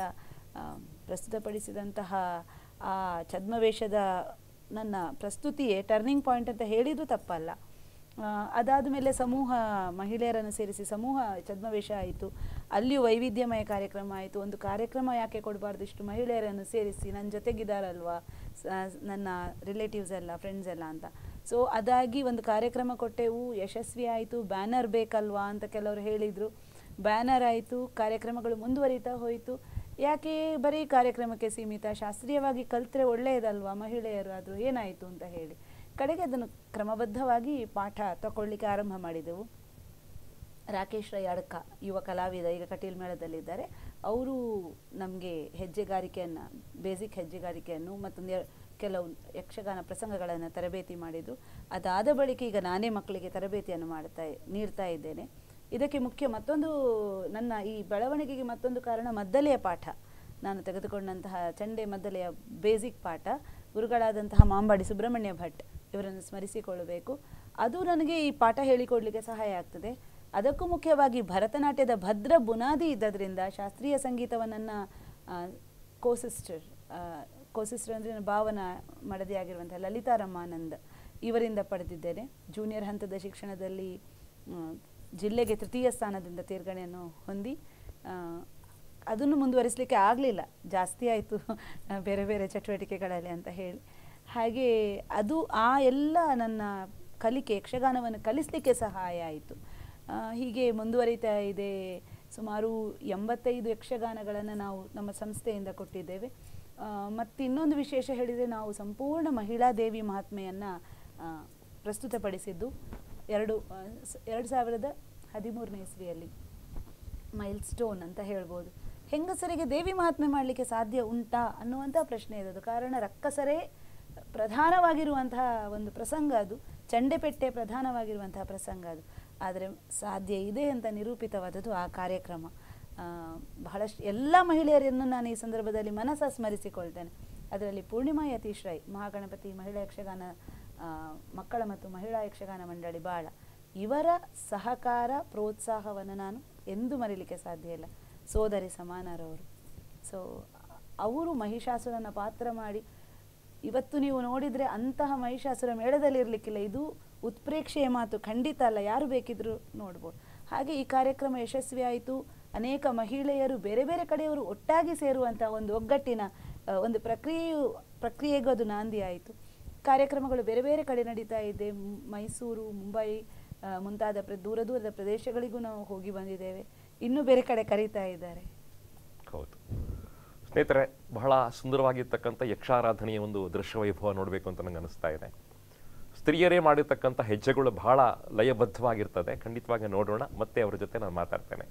ಪ್ರಸ್ತುತಪಡಿಸಿದಂತಹ ಆ ಛದ್ಮವೇಷದ ನನ್ನ ಪ್ರಸ್ತುತಿಯೇ ಟರ್ನಿಂಗ್ ಪಾಯಿಂಟ್ ಅಂತ ಹೇಳಿದರೂ ತಪ್ಪಲ್ಲ. ಅದಾದ ಮೇಲೆ ಸಮೂಹ ಮಹಿಳೆಯರನ್ನು ಸೇರಿಸಿ ಸಮೂಹ ಛದ್ಮವೇಷ ಆಯಿತು. ಅಲ್ಲಿಯೂ ವೈವಿಧ್ಯಮಯ ಕಾರ್ಯಕ್ರಮ ಆಯಿತು. ಒಂದು ಕಾರ್ಯಕ್ರಮ ಯಾಕೆ ಕೊಡಬಾರ್ದು, ಇಷ್ಟು ಮಹಿಳೆಯರನ್ನು ಸೇರಿಸಿ ನನ್ನ ಜೊತೆಗಿದ್ದಾರಲ್ವ ನನ್ನ ರಿಲೇಟಿವ್ಸ್ ಎಲ್ಲ, ಫ್ರೆಂಡ್ಸ್ ಎಲ್ಲ ಅಂತ. ಸೊ ಅದಾಗಿ ಒಂದು ಕಾರ್ಯಕ್ರಮ ಕೊಟ್ಟೆವು, ಯಶಸ್ವಿ ಆಯಿತು. ಬ್ಯಾನರ್ ಬೇಕಲ್ವಾ ಅಂತ ಕೆಲವರು ಹೇಳಿದರು. ಬ್ಯಾನರ್ ಆಯಿತು, ಕಾರ್ಯಕ್ರಮಗಳು ಮುಂದುವರಿತಾ ಹೋಯಿತು. ಯಾಕೆ ಬರೀ ಕಾರ್ಯಕ್ರಮಕ್ಕೆ ಸೀಮಿತ, ಶಾಸ್ತ್ರೀಯವಾಗಿ ಕಲ್ತ್ರೆ ಒಳ್ಳೆಯದಲ್ವಾ ಮಹಿಳೆಯರು, ಆದರೂ ಏನಾಯಿತು ಅಂತ ಹೇಳಿ ಕಡೆಗೆ ಅದನ್ನು ಕ್ರಮಬದ್ಧವಾಗಿ ಪಾಠ ತಗೊಳ್ಳಿಕ್ಕೆ ಆರಂಭ ಮಾಡಿದೆವು. ರಾಕೇಶ್ ರೈ ಅಡ್ಕ ಯುವ ಕಲಾವಿದ, ಈಗ ಕಟೀಲ್ ಮೇಳದಲ್ಲಿದ್ದಾರೆ. ಅವರು ನಮಗೆ ಹೆಜ್ಜೆಗಾರಿಕೆಯನ್ನು, ಬೇಸಿಕ್ ಹೆಜ್ಜೆಗಾರಿಕೆಯನ್ನು ಮತ್ತೊಂದು ಕೆಲವು ಯಕ್ಷಗಾನ ಪ್ರಸಂಗಗಳನ್ನು ತರಬೇತಿ ಮಾಡಿದರು. ಅದಾದ ಬಳಿಕ ಈಗ ನಾನೇ ಮಕ್ಕಳಿಗೆ ತರಬೇತಿಯನ್ನು ಮಾಡ್ತಾ ನೀಡ್ತಾ ಇದ್ದೇನೆ. ಇದಕ್ಕೆ ಮುಖ್ಯ ಮತ್ತೊಂದು ನನ್ನ ಈ ಬೆಳವಣಿಗೆಗೆ ಮತ್ತೊಂದು ಕಾರಣ ಮದ್ದಲೆಯ ಪಾಠ. ನಾನು ತೆಗೆದುಕೊಂಡಂತಹ ಚಂಡೆ ಮದ್ದಲೆಯ ಬೇಸಿಕ್ ಪಾಠ ಗುರುಗಳಾದಂತಹ ಮಾಂಬಾಡಿ ಸುಬ್ರಹ್ಮಣ್ಯ ಭಟ್ ಇವರನ್ನು ಸ್ಮರಿಸಿಕೊಳ್ಳಬೇಕು. ಅದು ನನಗೆ ಈ ಪಾಠ ಹೇಳಿಕೊಡಲಿಕ್ಕೆ ಸಹಾಯ ಆಗ್ತದೆ. ಅದಕ್ಕೂ ಮುಖ್ಯವಾಗಿ ಭರತನಾಟ್ಯದ ಭದ್ರ ಬುನಾದಿ ಇದ್ದದ್ರಿಂದ ಶಾಸ್ತ್ರೀಯ ಸಂಗೀತವನ್ನು ಕೋಸಿಸ್ಟರ್ ಕೋಸಿಸ್ಟರ್ ಅಂದರೆ ಭಾವನ ಮಡದಿಯಾಗಿರುವಂಥ ಲಲಿತಾ ರಮಾನಂದ್ ಇವರಿಂದ ಪಡೆದಿದ್ದೇನೆ. ಜೂನಿಯರ್ ಹಂತದ ಶಿಕ್ಷಣದಲ್ಲಿ ಜಿಲ್ಲೆಗೆ ತೃತೀಯ ಸ್ಥಾನದಿಂದ ತೇರ್ಗಡೆಯನ್ನು ಹೊಂದಿ ಅದನ್ನು ಮುಂದುವರಿಸಲಿಕ್ಕೆ ಆಗಲಿಲ್ಲ, ಜಾಸ್ತಿ ಆಯಿತು ಬೇರೆ ಬೇರೆ ಚಟುವಟಿಕೆಗಳಲ್ಲಿ ಅಂತ ಹೇಳಿ. ಹಾಗೆ ಅದು ಆ ಎಲ್ಲ ನನ್ನ ಕಲಿಕೆ ಯಕ್ಷಗಾನವನ್ನು ಕಲಿಸಲಿಕ್ಕೆ ಸಹಾಯ ಆಯಿತು. ಹೀಗೆ ಮುಂದುವರಿತಾ ಇದೆ. ಸುಮಾರು ಎಂಬತ್ತೈದು ಯಕ್ಷಗಾನಗಳನ್ನು ನಾವು ನಮ್ಮ ಸಂಸ್ಥೆಯಿಂದ ಕೊಟ್ಟಿದ್ದೇವೆ. ಮತ್ತು ಇನ್ನೊಂದು ವಿಶೇಷ ಹೇಳಿದರೆ, ನಾವು ಸಂಪೂರ್ಣ ಮಹಿಳಾ ದೇವಿ ಮಹಾತ್ಮೆಯನ್ನು ಪ್ರಸ್ತುತಪಡಿಸಿದ್ದು ಎರಡು ಎರಡು ಸಾವಿರದ ಹದಿಮೂರನೇ ಇಸ್ವಿಯಲ್ಲಿ. ಮೈಲ್ ಸ್ಟೋನ್ ಅಂತ ಹೇಳ್ಬೋದು. ಹೆಂಗಸರಿಗೆ ದೇವಿ ಮಹಾತ್ಮೆ ಮಾಡಲಿಕ್ಕೆ ಸಾಧ್ಯ ಉಂಟಾ ಅನ್ನುವಂಥ ಪ್ರಶ್ನೆ ಇರೋದು. ಕಾರಣ ರಕ್ಕಸರೇ ಪ್ರಧಾನವಾಗಿರುವಂತಹ ಒಂದು ಪ್ರಸಂಗ ಅದು, ಚಂಡೆಪೆಟ್ಟೆ ಪ್ರಧಾನವಾಗಿರುವಂತಹ ಪ್ರಸಂಗ ಅದು. ಆದರೆ ಸಾಧ್ಯ ಇದೆ ಅಂತ ನಿರೂಪಿತವಾದದ್ದು ಆ ಕಾರ್ಯಕ್ರಮ. ಬಹಳಷ್ಟು ಎಲ್ಲ ಮಹಿಳೆಯರನ್ನು ನಾನು ಈ ಸಂದರ್ಭದಲ್ಲಿ ಮನಸ ಸ್ಮರಿಸಿಕೊಳ್ತೇನೆ. ಅದರಲ್ಲಿ ಪೂರ್ಣಿಮಾ ಯತೀಶ್ ರೈ, ಮಹಾಗಣಪತಿ ಮಹಿಳಾ ಯಕ್ಷಗಾನ ಮಕ್ಕಳ ಮತ್ತು ಮಹಿಳಾ ಯಕ್ಷಗಾನ ಮಂಡಳಿ ಬಾಳ, ಇವರ ಸಹಕಾರ ಪ್ರೋತ್ಸಾಹವನ್ನು ನಾನು ಎಂದೂ ಮರೀಲಿಕ್ಕೆ ಸಾಧ್ಯ ಇಲ್ಲ. ಸೋದರಿ ಸಮಾನರವರು. ಸೊ ಅವರು ಮಹಿಷಾಸುರನ ಪಾತ್ರ ಮಾಡಿ, ಇವತ್ತು ನೀವು ನೋಡಿದರೆ ಅಂತಹ ಮಹಿಷಾಸುರ ಮೇಳದಲ್ಲಿ ಇರಲಿಕ್ಕಿಲ್ಲ. ಇದು ಉತ್ಪ್ರೇಕ್ಷೆಯ ಮಾತು, ಖಂಡಿತ ಅಲ್ಲ, ಯಾರು ಬೇಕಿದ್ರೂ ನೋಡ್ಬೋದು. ಹಾಗೆ ಈ ಕಾರ್ಯಕ್ರಮ ಯಶಸ್ವಿ ಆಯಿತು. ಅನೇಕ ಮಹಿಳೆಯರು ಬೇರೆ ಬೇರೆ ಕಡೆಯವರು ಒಟ್ಟಾಗಿ ಸೇರುವಂಥ ಒಂದು ಒಗ್ಗಟ್ಟಿನ ಒಂದು ಪ್ರಕ್ರಿಯೆಯು ಪ್ರಕ್ರಿಯೆಗೂ ಅದು ನಾಂದಿ ಆಯಿತು. ಕಾರ್ಯಕ್ರಮಗಳು ಬೇರೆ ಬೇರೆ ಕಡೆ ನಡೀತಾ ಇದೆ. ಮೈಸೂರು, ಮುಂಬೈ ಮುಂತಾದ ಪ್ರ ದೂರ ದೂರದ ಪ್ರದೇಶಗಳಿಗೂ ನಾವು ಹೋಗಿ ಬಂದಿದ್ದೇವೆ. ಇನ್ನೂ ಬೇರೆ ಕಡೆ ಕರೀತಾ ಇದ್ದಾರೆ. ಹೌದು ಸ್ನೇಹಿತರೆ, ಬಹಳ ಸುಂದರವಾಗಿರ್ತಕ್ಕಂಥ ಯಕ್ಷಾರಾಧನೆಯ ಒಂದು ದೃಶ್ಯ ವೈಭವ ನೋಡಬೇಕು ಅಂತ ನಂಗೆ ಅನಿಸ್ತಾ ಇದೆ. ಸ್ತ್ರೀಯರೇ ಮಾಡಿರ್ತಕ್ಕಂಥ ಹೆಜ್ಜೆಗಳು ಬಹಳ ಲಯಬದ್ಧವಾಗಿರ್ತದೆ. ಖಂಡಿತವಾಗಿ ನೋಡೋಣ. ಮತ್ತೆ ಅವರ ಜೊತೆ ನಾನು ಮಾತಾಡ್ತೇನೆ.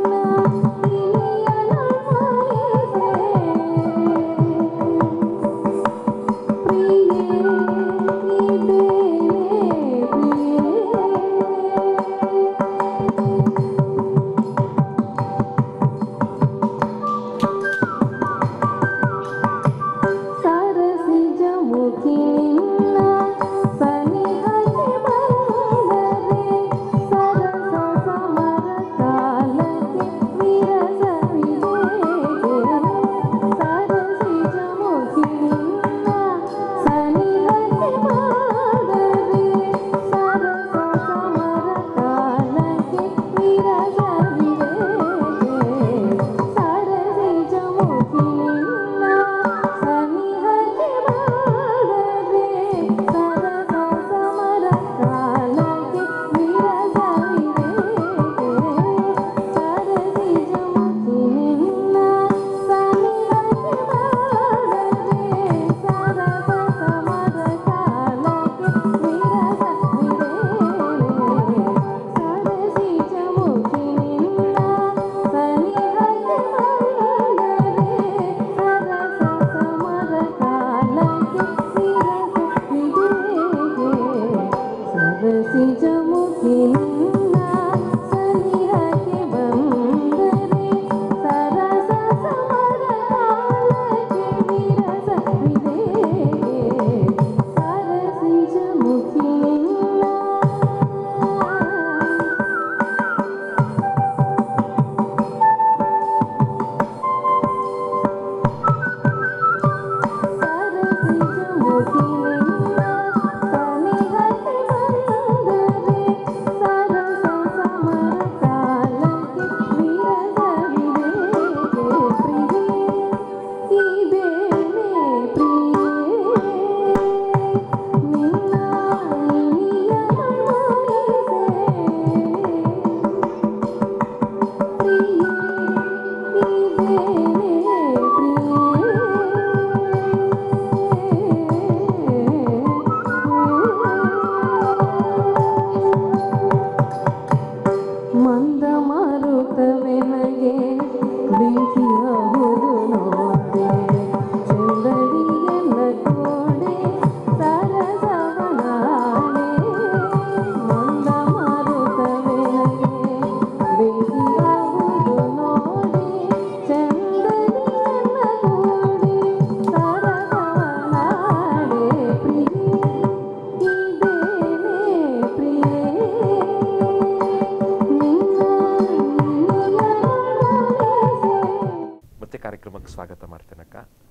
Thank you.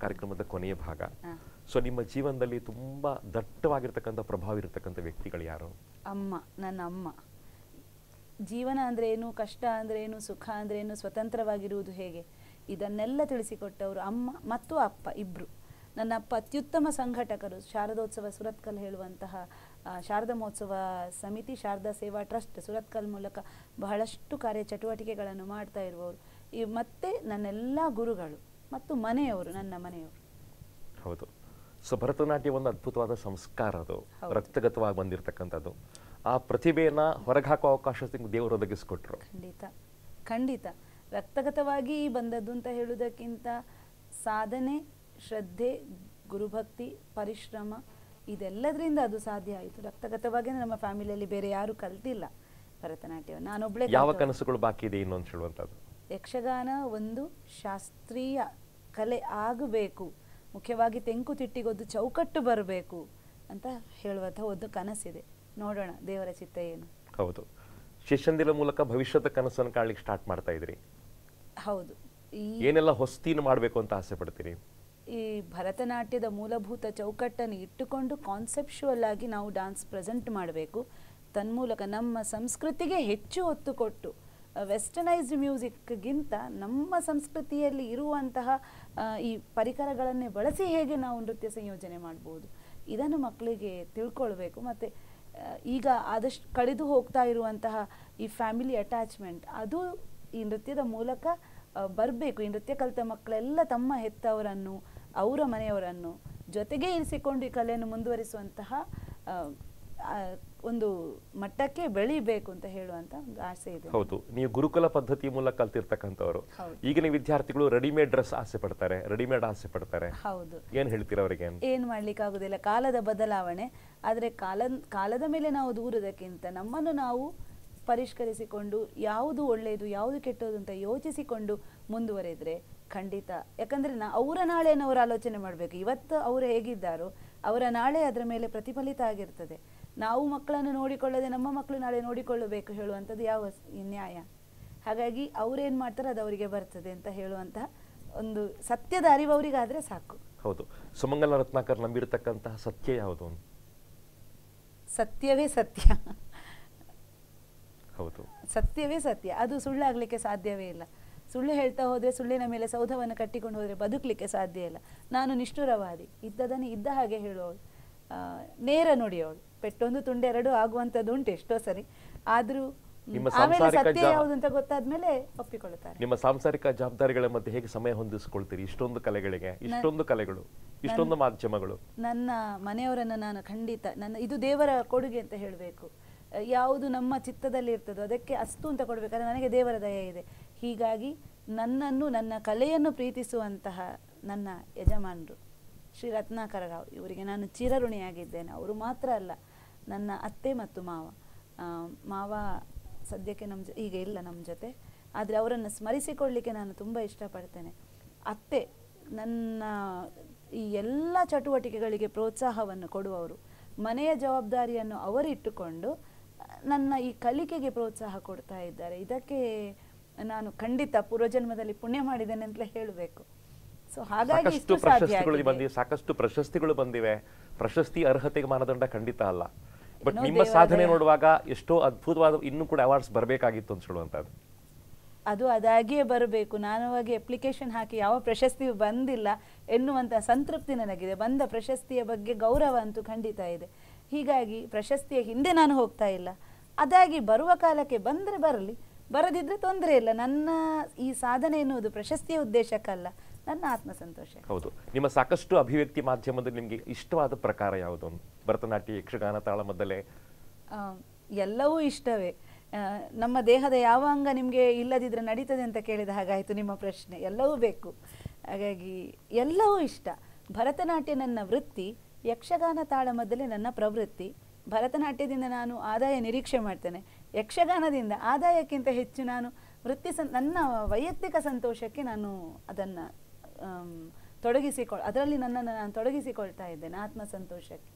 ಕಾರ್ಯಕ್ರಮದ ಕೊನೆಯ ಭಾಗ. ಸೊ ನಿಮ್ಮ ಜೀವನದಲ್ಲಿ ತುಂಬಾ ದಟ್ಟವಾಗಿರ್ತಕ್ಕಂಥ ಪ್ರಭಾವ ಇರತಕ್ಕಂಥ ವ್ಯಕ್ತಿಗಳು ಯಾರು? ಅಮ್ಮ, ನನ್ನ ಅಮ್ಮ. ಜೀವನ ಅಂದ್ರೆ ಏನು, ಕಷ್ಟ ಅಂದ್ರೆ ಏನು, ಸುಖ ಅಂದ್ರೆ ಏನು, ಸ್ವತಂತ್ರವಾಗಿರುವುದು ಹೇಗೆ, ಇದನ್ನೆಲ್ಲ ತಿಳಿಸಿಕೊಟ್ಟವರು ಅಮ್ಮ ಮತ್ತು ಅಪ್ಪ ಇಬ್ರು. ನನ್ನ ಅಪ್ಪ ಅತ್ಯುತ್ತಮ ಸಂಘಟಕರು. ಶಾರದೋತ್ಸವ ಸುರತ್ಕಲ್ ಹೇಳುವಂತಹ ಶಾರದಾ ಮಹೋತ್ಸವ ಸಮಿತಿ, ಶಾರದಾ ಸೇವಾ ಟ್ರಸ್ಟ್ ಸುರತ್ಕಲ್ ಮೂಲಕ ಬಹಳಷ್ಟು ಕಾರ್ಯ ಚಟುವಟಿಕೆಗಳನ್ನು ಮಾಡ್ತಾ ಇರುವವರು. ಈ ಮತ್ತೆ ನನ್ನೆಲ್ಲ ಗುರುಗಳು ಮತ್ತು ಮನೆಯವರು, ನನ್ನ ಮನೆಯವರು. ಹೌದು. ಸೊ ಭರತನಾಟ್ಯ ಒಂದು ಅದ್ಭುತವಾದ ಸಂಸ್ಕಾರ, ಅದು ರಕ್ತಗತವಾಗಿ ಬಂದಿರತಕ್ಕಂಥದ್ದು. ಆ ಪ್ರತಿಭೆಯನ್ನ ಹೊರಗೆ ಹಾಕುವ ಅವಕಾಶ ದೇವರು ಒದಗಿಸ್ಕೊಟ್ರು. ಖಂಡಿತ ಖಂಡಿತ ರಕ್ತಗತವಾಗಿ ಬಂದದ್ದು ಅಂತ ಹೇಳುವುದಕ್ಕಿಂತ ಸಾಧನೆ, ಶ್ರದ್ಧೆ, ಗುರುಭಕ್ತಿ, ಪರಿಶ್ರಮ ಇದೆಲ್ಲದರಿಂದ ಅದು ಸಾಧ್ಯ ಆಯಿತು. ರಕ್ತಗತವಾಗಿ ನಮ್ಮ ಫ್ಯಾಮಿಲಿಯಲ್ಲಿ ಬೇರೆ ಯಾರು ಕಲ್ತಿಲ್ಲ ಭರತನಾಟ್ಯ, ನಾನೊಬ್ಳೆ. ಯಾವ ಕನಸುಗಳು ಬಾಕಿ ಇದೆ ಇನ್ನೊಂದು ಹೇಳುವಂಥದ್ದು? ಯಕ್ಷಗಾನ ಒಂದು ಶಾಸ್ತ್ರೀಯ ಕಲೆ ಆಗಬೇಕು, ಮುಖ್ಯವಾಗಿ ತೆಂಕುತಿಟ್ಟಿಗೊಂದು ಚೌಕಟ್ಟು ಬರಬೇಕು ಅಂತ ಹೇಳುವಂಥ ಒಂದು ಕನಸಿದೆ. ನೋಡೋಣ ದೇವರ ಚಿತ್ತ ಏನು. ಹೌದು. ಶಿಷ್ಯಂದಿರ ಮೂಲಕ ಭವಿಷ್ಯದ ಕನಸನ್ನು ಕಾಣಲಿಕ್ಕೆ ಸ್ಟಾರ್ಟ್ ಮಾಡ್ತಾ ಇದ್ರಿ. ಹೌದು. ಏನೆಲ್ಲ ಹೊಸ್ತೀನು ಮಾಡಬೇಕು ಅಂತ ಆಸೆ ಪಡ್ತೀರಿ? ಈ ಭರತನಾಟ್ಯದ ಮೂಲಭೂತ ಚೌಕಟ್ಟನ್ನು ಇಟ್ಟುಕೊಂಡು ಕಾನ್ಸೆಪ್ಚುವಲ್ ಆಗಿ ನಾವು ಡಾನ್ಸ್ ಪ್ರೆಸೆಂಟ್ ಮಾಡಬೇಕು. ತನ್ಮೂಲಕ ನಮ್ಮ ಸಂಸ್ಕೃತಿಗೆ ಹೆಚ್ಚು ಒತ್ತು ಕೊಟ್ಟು, ವೆಸ್ಟರ್ನೈಸ್ಡ್ ಮ್ಯೂಸಿಕ್ಗಿಂತ ನಮ್ಮ ಸಂಸ್ಕೃತಿಯಲ್ಲಿ ಇರುವಂತಹ ಈ ಪರಿಕರಗಳನ್ನೇ ಬಳಸಿ ಹೇಗೆ ನಾವು ನೃತ್ಯ ಸಂಯೋಜನೆ ಮಾಡ್ಬೋದು, ಇದನ್ನು ಮಕ್ಕಳಿಗೆ ತಿಳ್ಕೊಳ್ಬೇಕು. ಮತ್ತು ಈಗ ಆದಷ್ಟು ಕಳೆದು ಹೋಗ್ತಾ ಇರುವಂತಹ ಈ ಫ್ಯಾಮಿಲಿ ಅಟ್ಯಾಚ್ಮೆಂಟ್ ಅದು ಈ ನೃತ್ಯದ ಮೂಲಕ ಬರಬೇಕು. ಈ ನೃತ್ಯ ಕಲಿತ ಮಕ್ಕಳೆಲ್ಲ ತಮ್ಮ ಹೆತ್ತವರನ್ನು, ಅವರ ಮನೆಯವರನ್ನು ಜೊತೆಗೆ ಇರಿಸಿಕೊಂಡು ಈ ಕಲೆಯನ್ನು ಮುಂದುವರಿಸುವಂತಹ ಒಂದು ಮಟ್ಟಕ್ಕೆ ಬೆಳಿಬೇಕು ಅಂತ ಹೇಳುವಂತ ಒಂದು ಆಸೆ ಇದೆ. ಹೌದು. ನೀವು ಗುರುಕುಲ ಪದ್ಧತಿ ಮೂಲಕ ಕಲ್ತಿರ್ತಕ್ಕಂಥವ್ರು. ಈಗಿನ ವಿದ್ಯಾರ್ಥಿಗಳು ರೆಡಿಮೇಡ್ ಡ್ರೆಸ್ ಆಸೆ ಪಡ್ತಾರೆ, ರೆಡಿಮೇಡ್ ಆಸೆ ಪಡ್ತಾರೆ. ಹೌದು. ಏನ್ ಹೇಳ್ತೀರಾ ಅವರಿಗೆ? ಏನ್ ಮಾಡ್ಲಿಕ್ಕೆ ಆಗುದಿಲ್ಲ, ಕಾಲದ ಬದಲಾವಣೆ. ಆದ್ರೆ ಕಾಲ ಕಾಲದ ಮೇಲೆ ನಾವು ದೂರದಕ್ಕಿಂತ ನಮ್ಮನ್ನು ನಾವು ಪರಿಷ್ಕರಿಸಿಕೊಂಡು ಯಾವುದು ಒಳ್ಳೆಯದು ಯಾವುದು ಕೆಟ್ಟದು ಅಂತ ಯೋಚಿಸಿಕೊಂಡು ಮುಂದುವರೆದ್ರೆ ಖಂಡಿತ. ಯಾಕಂದ್ರೆ ನಾ ಅವರ ನಾಳೆಯನ್ನು ಅವರು ಆಲೋಚನೆ ಮಾಡಬೇಕು. ಇವತ್ತು ಅವರು ಹೇಗಿದ್ದಾರೋ ಅವರ ನಾಳೆ ಅದರ ಮೇಲೆ ಪ್ರತಿಫಲಿತ ಆಗಿರ್ತದೆ. ನಾವು ಮಕ್ಕಳನ್ನು ನೋಡಿಕೊಳ್ಳದೆ ನಮ್ಮ ಮಕ್ಕಳು ನಾಳೆ ನೋಡಿಕೊಳ್ಳಬೇಕು ಹೇಳುವಂಥದ್ದು ಯಾವ ನ್ಯಾಯ? ಹಾಗಾಗಿ ಅವ್ರೇನ್ ಮಾಡ್ತಾರೆ ಅದು ಅವರಿಗೆ ಬರ್ತದೆ ಅಂತ ಹೇಳುವಂತಹ ಒಂದು ಸತ್ಯದ ಅರಿವು ಅವರಿಗಾದ್ರೆ ಸಾಕು. ಹೌದು. ಸುಮಂಗಲ ರತ್ನಾಕರ್ ನಂಬಿರತಕ್ಕಂತಹ ಸತ್ಯ ಯಾವುದು? ಸತ್ಯವೇ ಸತ್ಯ. ಹೌದು, ಸತ್ಯವೇ ಸತ್ಯ. ಅದು ಸುಳ್ಳಾಗ್ಲಿಕ್ಕೆ ಸಾಧ್ಯವೇ ಇಲ್ಲ. ಸುಳ್ಳು ಹೇಳ್ತಾ ಹೋದ್ರೆ, ಸುಳ್ಳಿನ ಮೇಲೆ ಸೌಧವನ್ನು ಕಟ್ಟಿಕೊಂಡು ಹೋದ್ರೆ ಬದುಕಲಿಕ್ಕೆ ಸಾಧ್ಯ ಇಲ್ಲ. ನಾನು ನಿಷ್ಠುರವಾದಿ, ಇದ್ದದನ್ನು ಇದ್ದ ಹಾಗೆ ಹೇಳುವವಳು, ನೇರ ನುಡಿಯವಳು. ಪೆಟ್ಟೊಂದು ತುಂಡೆರಡು ಆಗುವಂಥದ್ದು ಉಂಟು ಎಷ್ಟೋ ಸರಿ. ಆದ್ರೂ ಆಮೇಲೆ ಸತ್ಯ ಯಾವುದು ಅಂತ ಗೊತ್ತಾದ್ಮೇಲೆ ಒಪ್ಪಿಕೊಳ್ಳುತ್ತಾರೆ. ನಿಮ್ಮ ಸಾಂಸಾರಿಕ ಜವಾಬ್ದಾರಿಗಳ ಮಧ್ಯೆ ಹೇಗೆ ಸಮಯ ಹೊಂದಿಸಿಕೊಳ್ತೀರಿ? ಇಷ್ಟೊಂದು ಕಲೆಗಳಿಗೆ, ಇಷ್ಟೊಂದು ಕಲೆಗಳು, ಇಷ್ಟೊಂದು ಮಾಧ್ಯಮಗಳು. ನನ್ನ ಮನೆಯವರನ್ನ ನಾನು ಖಂಡಿತ, ನನ್ನ ಇದು ದೇವರ ಕೊಡುಗೆ ಅಂತ ಹೇಳಬೇಕು. ಯಾವುದು ನಮ್ಮ ಚಿತ್ತದಲ್ಲಿ ಇರ್ತದೋ ಅದಕ್ಕೆ ಅಸ್ತು ಅಂತ ಕೊಡ್ಬೇಕಾದ್ರೆ ನನಗೆ ದೇವರ ದಯೆ ಇದೆ. ಹೀಗಾಗಿ ನನ್ನನ್ನು, ನನ್ನ ಕಲೆಯನ್ನು ಪ್ರೀತಿಸುವಂತಹ ನನ್ನ ಯಜಮಾನರು ಶ್ರೀ ರತ್ನಾಕರ ರಾವ್, ಇವರಿಗೆ ನಾನು ಚಿರಋಣಿಯಾಗಿದ್ದೇನೆ. ಅವರು ಮಾತ್ರ ಅಲ್ಲ, ನನ್ನ ಅತ್ತೆ ಮತ್ತು ಮಾವ. ಮಾವ ಸದ್ಯಕ್ಕೆ ನಮ್ಮ ಜೊ ಈಗ ಇಲ್ಲ ನಮ್ಮ ಜೊತೆ, ಆದರೆ ಅವರನ್ನು ಸ್ಮರಿಸಿಕೊಳ್ಳಲಿಕ್ಕೆ ನಾನು ತುಂಬ ಇಷ್ಟಪಡ್ತೇನೆ. ಅತ್ತೆ ನನ್ನ ಈ ಎಲ್ಲ ಚಟುವಟಿಕೆಗಳಿಗೆ ಪ್ರೋತ್ಸಾಹವನ್ನು ಕೊಡುವವರು. ಮನೆಯ ಜವಾಬ್ದಾರಿಯನ್ನು ಅವರಿಟ್ಟುಕೊಂಡು ನನ್ನ ಈ ಕಲಿಕೆಗೆ ಪ್ರೋತ್ಸಾಹ ಕೊಡ್ತಾ ಇದ್ದಾರೆ. ಇದಕ್ಕೆ ನಾನು ಖಂಡಿತ ಪೂರ್ವಜನ್ಮದಲ್ಲಿ ಪುಣ್ಯ ಮಾಡಿದ್ದೇನೆ ಅಂತಲೇ ಹೇಳಬೇಕು. ಸೊ ಹಾಗಾಗಿ ಸಾಕಷ್ಟು ಪ್ರಶಸ್ತಿಗಳು ಬಂದಿವೆ, ಸಾಕಷ್ಟು ಪ್ರಶಸ್ತಿಗಳು ಬಂದಿವೆ. ಪ್ರಶಸ್ತಿ ಅರ್ಹತೆಗೆ ಮಾನದಂಡ ಖಂಡಿತ ಅಲ್ಲ, ಬಟ್ ನಿಮ್ಮ ಸಾಧನೆ ನೋಡುವಾಗ ಎಷ್ಟೋ ಅದ್ಭುತವಾದ ಇನ್ನೂ ಕೂಡ ಅವಾರ್ಡ್ಸ್ ಬರಬೇಕಾಗಿತ್ತು ಅಂತ ಹೇಳುವಂಥದ್ದು. ಅದು ಅದಾಗಿಯೇ ಬರಬೇಕು. ನಾನು ಆಗಿ ಅಪ್ಲಿಕೇಶನ್ ಹಾಕಿ ಯಾವ ಪ್ರಶಸ್ತಿಯೂ ಬಂದಿಲ್ಲ ಎನ್ನುವಂಥ ಸಂತೃಪ್ತಿ ನನಗಿದೆ. ಬಂದ ಪ್ರಶಸ್ತಿಯ ಬಗ್ಗೆ ಗೌರವ ಅಂತೂ ಖಂಡಿತ ಇದೆ. ಹೀಗಾಗಿ ಪ್ರಶಸ್ತಿಯ ಹಿಂದೆ ನಾನು ಹೋಗ್ತಾ ಇಲ್ಲ. ಅದಾಗಿ ಬರುವ ಕಾಲಕ್ಕೆ ಬಂದರೆ ಬರಲಿ, ಬರದಿದ್ರೆ ತೊಂದರೆ ಇಲ್ಲ. ನನ್ನ ಈ ಸಾಧನೆ ಎನ್ನುವುದು ಪ್ರಶಸ್ತಿಯ ಉದ್ದೇಶಕ್ಕಲ್ಲ, ನನ್ನ ಆತ್ಮಸಂತೋಷ. ಹೌದು. ನಿಮ್ಮ ಸಾಕಷ್ಟು ಅಭಿವ್ಯಕ್ತಿ ಮಾಧ್ಯಮದಲ್ಲಿ ನಿಮಗೆ ಇಷ್ಟವಾದ ಪ್ರಕಾರ ಯಾವುದು? ಭರತನಾಟ್ಯ, ಯಕ್ಷಗಾನ, ತಾಳಮದ್ದಲೆ ಎಲ್ಲವೂ ಇಷ್ಟವೇ. ನಮ್ಮ ದೇಹದ ಯಾವ ಅಂಗ ನಿಮಗೆ ಇಲ್ಲದಿದ್ರೆ ನಡೀತದೆ ಅಂತ ಕೇಳಿದ ಹಾಗಾಯಿತು ನಿಮ್ಮ ಪ್ರಶ್ನೆ. ಎಲ್ಲವೂ ಬೇಕು. ಹಾಗಾಗಿ ಎಲ್ಲವೂ ಇಷ್ಟ. ಭರತನಾಟ್ಯ ನನ್ನ ವೃತ್ತಿ, ಯಕ್ಷಗಾನ ತಾಳಮದ್ದಲೆ ನನ್ನ ಪ್ರವೃತ್ತಿ. ಭರತನಾಟ್ಯದಿಂದ ನಾನು ಆದಾಯ ನಿರೀಕ್ಷೆ ಮಾಡ್ತೇನೆ. ಯಕ್ಷಗಾನದಿಂದ ಆದಾಯಕ್ಕಿಂತ ಹೆಚ್ಚು ನಾನು ವೃತ್ತಿ ಸಂ ನನ್ನ ವೈಯಕ್ತಿಕ ಸಂತೋಷಕ್ಕೆ ನಾನು ಅದನ್ನು ತೊಡಗಿಸಿಕೊಳ್ ಅದರಲ್ಲಿ ನನ್ನನ್ನು ನಾನು ತೊಡಗಿಸಿಕೊಳ್ತಾ ಇದ್ದೇನೆ. ಆತ್ಮ ಸಂತೋಷಕ್ಕೆ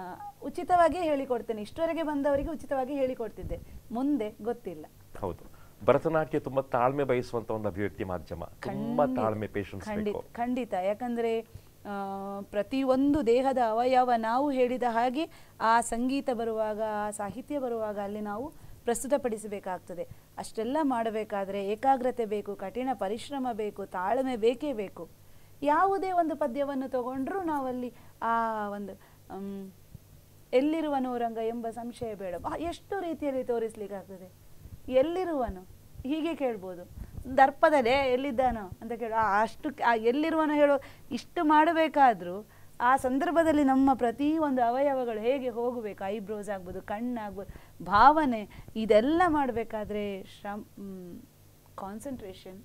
ಉಚಿತವಾಗಿ ಹೇಳಿಕೊಡ್ತೇನೆ. ಇಷ್ಟವರೆಗೆ ಬಂದವರಿಗೆ ಉಚಿತವಾಗಿ ಹೇಳಿಕೊಡ್ತಿದ್ದೆ, ಮುಂದೆ ಗೊತ್ತಿಲ್ಲ. ಹೌದು. ಭರತನಾಟ್ಯ ತುಂಬಾ ತಾಳ್ಮೆ ಬಯಸುವಂತ ಒಂದು ಅಭಿವ್ಯಕ್ತಿ ಮಾಧ್ಯಮ, ತುಂಬಾ ತಾಳ್ಮೆ, ಪೇಷನ್ಸ್ ಖಂಡಿತ ಬೇಕು. ಖಂಡಿತ ಯಾಕಂದರೆ ಪ್ರತಿಯೊಂದು ದೇಹದ ಅವಯವ ನಾವು ಹೇಳಿದ ಹಾಗೆ ಆ ಸಂಗೀತ ಬರುವಾಗ, ಆ ಸಾಹಿತ್ಯ ಬರುವಾಗ ಅಲ್ಲಿ ನಾವು ಪ್ರಸ್ತುತಪಡಿಸಬೇಕಾಗ್ತದೆ. ಅಷ್ಟೆಲ್ಲ ಮಾಡಬೇಕಾದ್ರೆ ಏಕಾಗ್ರತೆ ಬೇಕು, ಕಠಿಣ ಪರಿಶ್ರಮ ಬೇಕು, ತಾಳ್ಮೆ ಬೇಕೇ ಬೇಕು. ಯಾವುದೇ ಒಂದು ಪದ್ಯವನ್ನು ತಗೊಂಡ್ರೂ ನಾವಲ್ಲಿ ಆ ಒಂದು ಎಲ್ಲಿರುವನು ರಂಗ ಎಂಬ ಸಂಶಯ ಬೇಡ, ಎಷ್ಟು ರೀತಿಯಲ್ಲಿ ತೋರಿಸ್ಲಿಕ್ಕಾಗ್ತದೆ. ಎಲ್ಲಿರುವನು ಹೀಗೆ ಕೇಳ್ಬೋದು, ದರ್ಪದಲ್ಲೇ ಎಲ್ಲಿದ್ದಾನೋ ಅಂತ ಕೇಳ, ಅಷ್ಟು ಆ ಎಲ್ಲಿರುವನು ಹೇಳೋ ಇಷ್ಟು ಮಾಡಬೇಕಾದ್ರೂ ಆ ಸಂದರ್ಭದಲ್ಲಿ ನಮ್ಮ ಪ್ರತಿ ಒಂದು ಅವಯವಗಳು ಹೇಗೆ ಹೋಗಬೇಕು, ಐಬ್ರೋಸ್ ಆಗ್ಬೋದು, ಕಣ್ಣಾಗ್ಬೋದು, ಭಾವನೆ, ಇದೆಲ್ಲ ಮಾಡಬೇಕಾದ್ರೆ ಶ್ರಮ್ ಕಾನ್ಸಂಟ್ರೇಷನ್,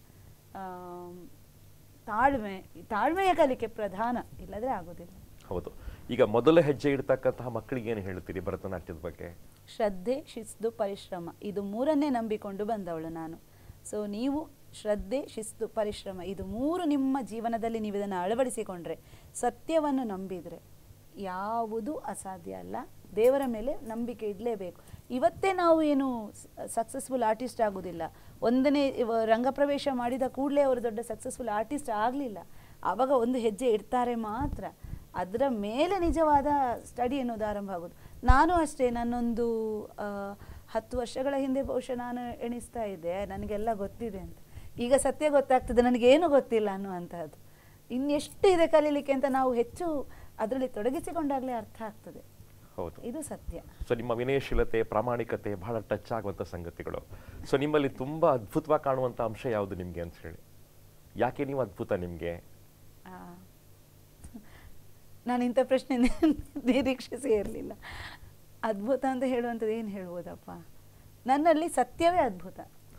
ತಾಳ್ಮೆ, ತಾಳ್ಮೆಯ ಕಲಿಕೆ ಪ್ರಧಾನ, ಇಲ್ಲದ್ರೆ ಆಗೋದಿಲ್ಲ. ಹೌದು. ಈಗ ಮೊದಲ ಹೆಜ್ಜೆ ಇಡ್ತಕ್ಕಂತಹ ಮಕ್ಕಳಿಗೆ ಏನು ಹೇಳ್ತೀರಿ ಭರತನಾಟ್ಯದ ಬಗ್ಗೆ? ಶ್ರದ್ಧೆ, ಶಿಸ್ತು, ಪರಿಶ್ರಮ, ಇದು ಮೂರನ್ನೇ ನಂಬಿಕೊಂಡು ಬಂದವಳು ನಾನು. ಸೊ ನೀವು ಶ್ರದ್ಧೆ, ಶಿಸ್ತು, ಪರಿಶ್ರಮ, ಇದು ಮೂರು ನಿಮ್ಮ ಜೀವನದಲ್ಲಿ ನೀವು ಇದನ್ನು ಅಳವಡಿಸಿಕೊಂಡ್ರೆ, ಸತ್ಯವನ್ನು ನಂಬಿದರೆ ಯಾವುದೂ ಅಸಾಧ್ಯ ಅಲ್ಲ. ದೇವರ ಮೇಲೆ ನಂಬಿಕೆ ಇಡಲೇಬೇಕು. ಇವತ್ತೇ ನಾವು ಏನು ಸಕ್ಸಸ್ಫುಲ್ ಆರ್ಟಿಸ್ಟ್ ಆಗೋದಿಲ್ಲ. ಒಂದನೇ ರಂಗಪ್ರವೇಶ ಮಾಡಿದ ಕೂಡಲೇ ಅವರು ದೊಡ್ಡ ಸಕ್ಸಸ್ಫುಲ್ ಆರ್ಟಿಸ್ಟ್ ಆಗಲಿಲ್ಲ. ಆವಾಗ ಒಂದು ಹೆಜ್ಜೆ ಇಡ್ತಾರೆ ಮಾತ್ರ, ಅದರ ಮೇಲೆ ನಿಜವಾದ ಸ್ಟಡಿ ಅನ್ನೋದು ಆರಂಭ ಆಗೋದು. ನಾನು ಅಷ್ಟೇ, ನನ್ನೊಂದು ಹತ್ತು ವರ್ಷಗಳ ಹಿಂದೆ ಬಹುಶಃ ನಾನು ಎಣಿಸ್ತಾ ಇದ್ದೆ ನನಗೆಲ್ಲ ಗೊತ್ತಿದೆ ಅಂತ. ಈಗ ಸತ್ಯ ಗೊತ್ತಾಗ್ತದೆ ನನಗೇನು ಗೊತ್ತಿಲ್ಲ ಅನ್ನುವಂಥದ್ದು. ಇನ್ನೆಷ್ಟು ಇದೆ ಕಲೀಲಿಕ್ಕೆ ಅಂತ ನಾವು ಹೆಚ್ಚು ಅದರಲ್ಲಿ ತೊಡಗಿಸಿಕೊಂಡಾಗಲೇ ಅರ್ಥ ಆಗ್ತದೆ. ಹೌದು, ಇದು ಸತ್ಯ. ಸೊ ನಿಮ್ಮ ವಿನಯಶೀಲತೆ, ಪ್ರಾಮಾಣಿಕತೆ ಬಹಳ ಟಚ್ ಆಗುವಂಥ ಸಂಗತಿಗಳು. ಸೊ ನಿಮ್ಮಲ್ಲಿ ತುಂಬ ಅದ್ಭುತವಾಗಿ ಕಾಣುವಂಥ ಅಂಶ ಯಾವುದು ನಿಮಗೆ ಅಂತ ಹೇಳಿ? ಯಾಕೆ ನೀವು ಅದ್ಭುತ ನಿಮಗೆ? ನಾನು ಇಂಥ ಪ್ರಶ್ನೆ ನಿರೀಕ್ಷಿಸೇ ಇರಲಿಲ್ಲ. ಅದ್ಭುತ ಅಂತ ಹೇಳುವಂಥದ್ದು ಏನು ಹೇಳ್ಬೋದಪ್ಪ, ನನ್ನಲ್ಲಿ ಸತ್ಯವೇ ಅದ್ಭುತ.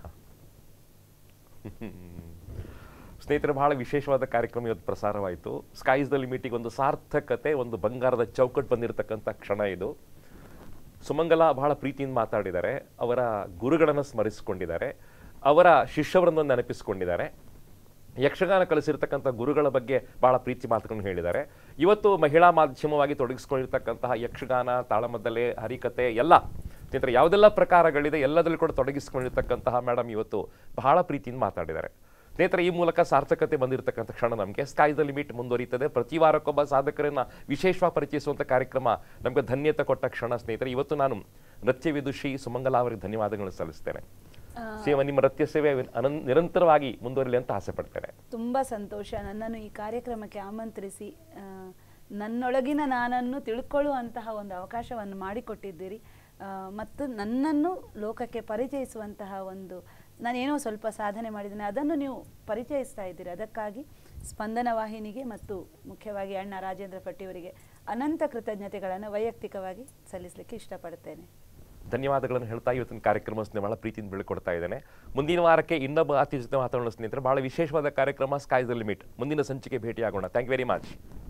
ಸ್ನೇಹಿತರೆ, ಬಹಳ ವಿಶೇಷವಾದ ಕಾರ್ಯಕ್ರಮ ಇವತ್ತು ಪ್ರಸಾರವಾಯಿತು. ಸ್ಕೈಸ್ ದ ಲಿಮಿಟಿಗೆ ಒಂದು ಸಾರ್ಥಕತೆ, ಒಂದು ಬಂಗಾರದ ಚೌಕಟ್ಟು ಬಂದಿರತಕ್ಕಂಥ ಕ್ಷಣ ಇದು. ಸುಮಂಗಲ ಬಹಳ ಪ್ರೀತಿಯಿಂದ ಮಾತಾಡಿದ್ದಾರೆ, ಅವರ ಗುರುಗಳನ್ನು ಸ್ಮರಿಸಿಕೊಂಡಿದ್ದಾರೆ, ಅವರ ಶಿಷ್ಯವರನ್ನು ನೆನಪಿಸಿಕೊಂಡಿದ್ದಾರೆ, ಯಕ್ಷಗಾನ ಕಲಿಸಿರ್ತಕ್ಕಂಥ ಗುರುಗಳ ಬಗ್ಗೆ ಬಹಳ ಪ್ರೀತಿ ಮಾತುಗಳನ್ನು ಹೇಳಿದ್ದಾರೆ. ಇವತ್ತು ಮಹಿಳಾ ಮಾಧ್ಯಮವಾಗಿ ತೊಡಗಿಸ್ಕೊಂಡಿರ್ತಕ್ಕಂತಹ ಯಕ್ಷಗಾನ, ತಾಳಮದ್ದಲೆ, ಹರಿಕತೆ ಎಲ್ಲ ಸ್ನೇಹಿತರೆ ಯಾವುದೆಲ್ಲ ಪ್ರಕಾರಗಳಿದೆ ಎಲ್ಲದರಲ್ಲಿ ಕೂಡ ತೊಡಗಿಸ್ಕೊಂಡಿರ್ತಕ್ಕಂತಹ ಮೇಡಮ್ ಇವತ್ತು ಬಹಳ ಪ್ರೀತಿಯಿಂದ ಮಾತಾಡಿದ್ದಾರೆ. ಸ್ನೇಹಿತರೆ, ಈ ಮೂಲಕ ಸಾರ್ಥಕತೆ ಬಂದಿರತಕ್ಕಂಥ ಕ್ಷಣ ನಮಗೆ ಸ್ಕೈ ದ ಲಿಮಿಟ್ ಮುಂದುವರಿಯುತ್ತದೆ. ಪ್ರತಿ ವಾರಕ್ಕೊಬ್ಬ ಸಾಧಕರನ್ನ ವಿಶೇಷವಾಗಿ ಪರಿಚಯಿಸುವಂಥ ಕಾರ್ಯಕ್ರಮ ನಮಗೆ ಧನ್ಯತೆ ಕೊಟ್ಟ ಕ್ಷಣ. ಸ್ನೇಹಿತರೆ, ಇವತ್ತು ನಾನು ನೃತ್ಯ ವಿದುಷಿ ಸುಮಂಗಲ ಅವರಿಗೆ ಧನ್ಯವಾದಗಳನ್ನು ಸಲ್ಲಿಸ್ತೇನೆ. ಸೇವೆ ನಿಮ್ಮ ನೃತ್ಯ ಸೇವೆ ಅನನ್ ನಿರಂತರವಾಗಿ ಮುಂದುವರಿಲಿ ಅಂತ ಆಸೆ ಪಡ್ತೇನೆ. ತುಂಬ ಸಂತೋಷ, ನನ್ನನ್ನು ಈ ಕಾರ್ಯಕ್ರಮಕ್ಕೆ ಆಮಂತ್ರಿಸಿ ನನ್ನೊಳಗಿನ ನಾನನ್ನು ತಿಳ್ಕೊಳ್ಳುವಂತಹ ಒಂದು ಅವಕಾಶವನ್ನು ಮಾಡಿಕೊಟ್ಟಿದ್ದೀರಿ ಮತ್ತು ನನ್ನನ್ನು ಲೋಕಕ್ಕೆ ಪರಿಚಯಿಸುವಂತಹ ಒಂದು, ನಾನೇನೋ ಸ್ವಲ್ಪ ಸಾಧನೆ ಮಾಡಿದ್ದೇನೆ ಅದನ್ನು ನೀವು ಪರಿಚಯಿಸ್ತಾ ಇದ್ದೀರಿ. ಅದಕ್ಕಾಗಿ ಸ್ಪಂದನ ವಾಹಿನಿಗೆ ಮತ್ತು ಮುಖ್ಯವಾಗಿ ಅಣ್ಣ ರಾಜೇಂದ್ರ ಪಟ್ಟಿಯವರಿಗೆ ಅನಂತ ಕೃತಜ್ಞತೆಗಳನ್ನು ವೈಯಕ್ತಿಕವಾಗಿ ಸಲ್ಲಿಸಲಿಕ್ಕೆ ಇಷ್ಟಪಡ್ತೇನೆ. ಧನ್ಯವಾದಗಳನ್ನು ಹೇಳ್ತಾ ಇವತ್ತಿನ ಕಾರ್ಯಕ್ರಮ ಬಹಳ ಪ್ರೀತಿಯಿಂದ ಬೀಳ್ಕೊಡ್ತಾ ಇದ್ದೇನೆ. ಮುಂದಿನ ವಾರಕ್ಕೆ ಇನ್ನೊಬ್ಬ ಅತಿ ಜೊತೆ ಮಾತಾಡೋಣ ಸ್ನೇಹಿತರೆ. ಬಹಳ ವಿಶೇಷವಾದ ಕಾರ್ಯಕ್ರಮ ಸ್ಕೈ ದ ಲಿಮಿಟ್. ಮುಂದಿನ ಸಂಚಿಕೆ ಭೇಟಿಯಾಗೋಣ. Thank you very much.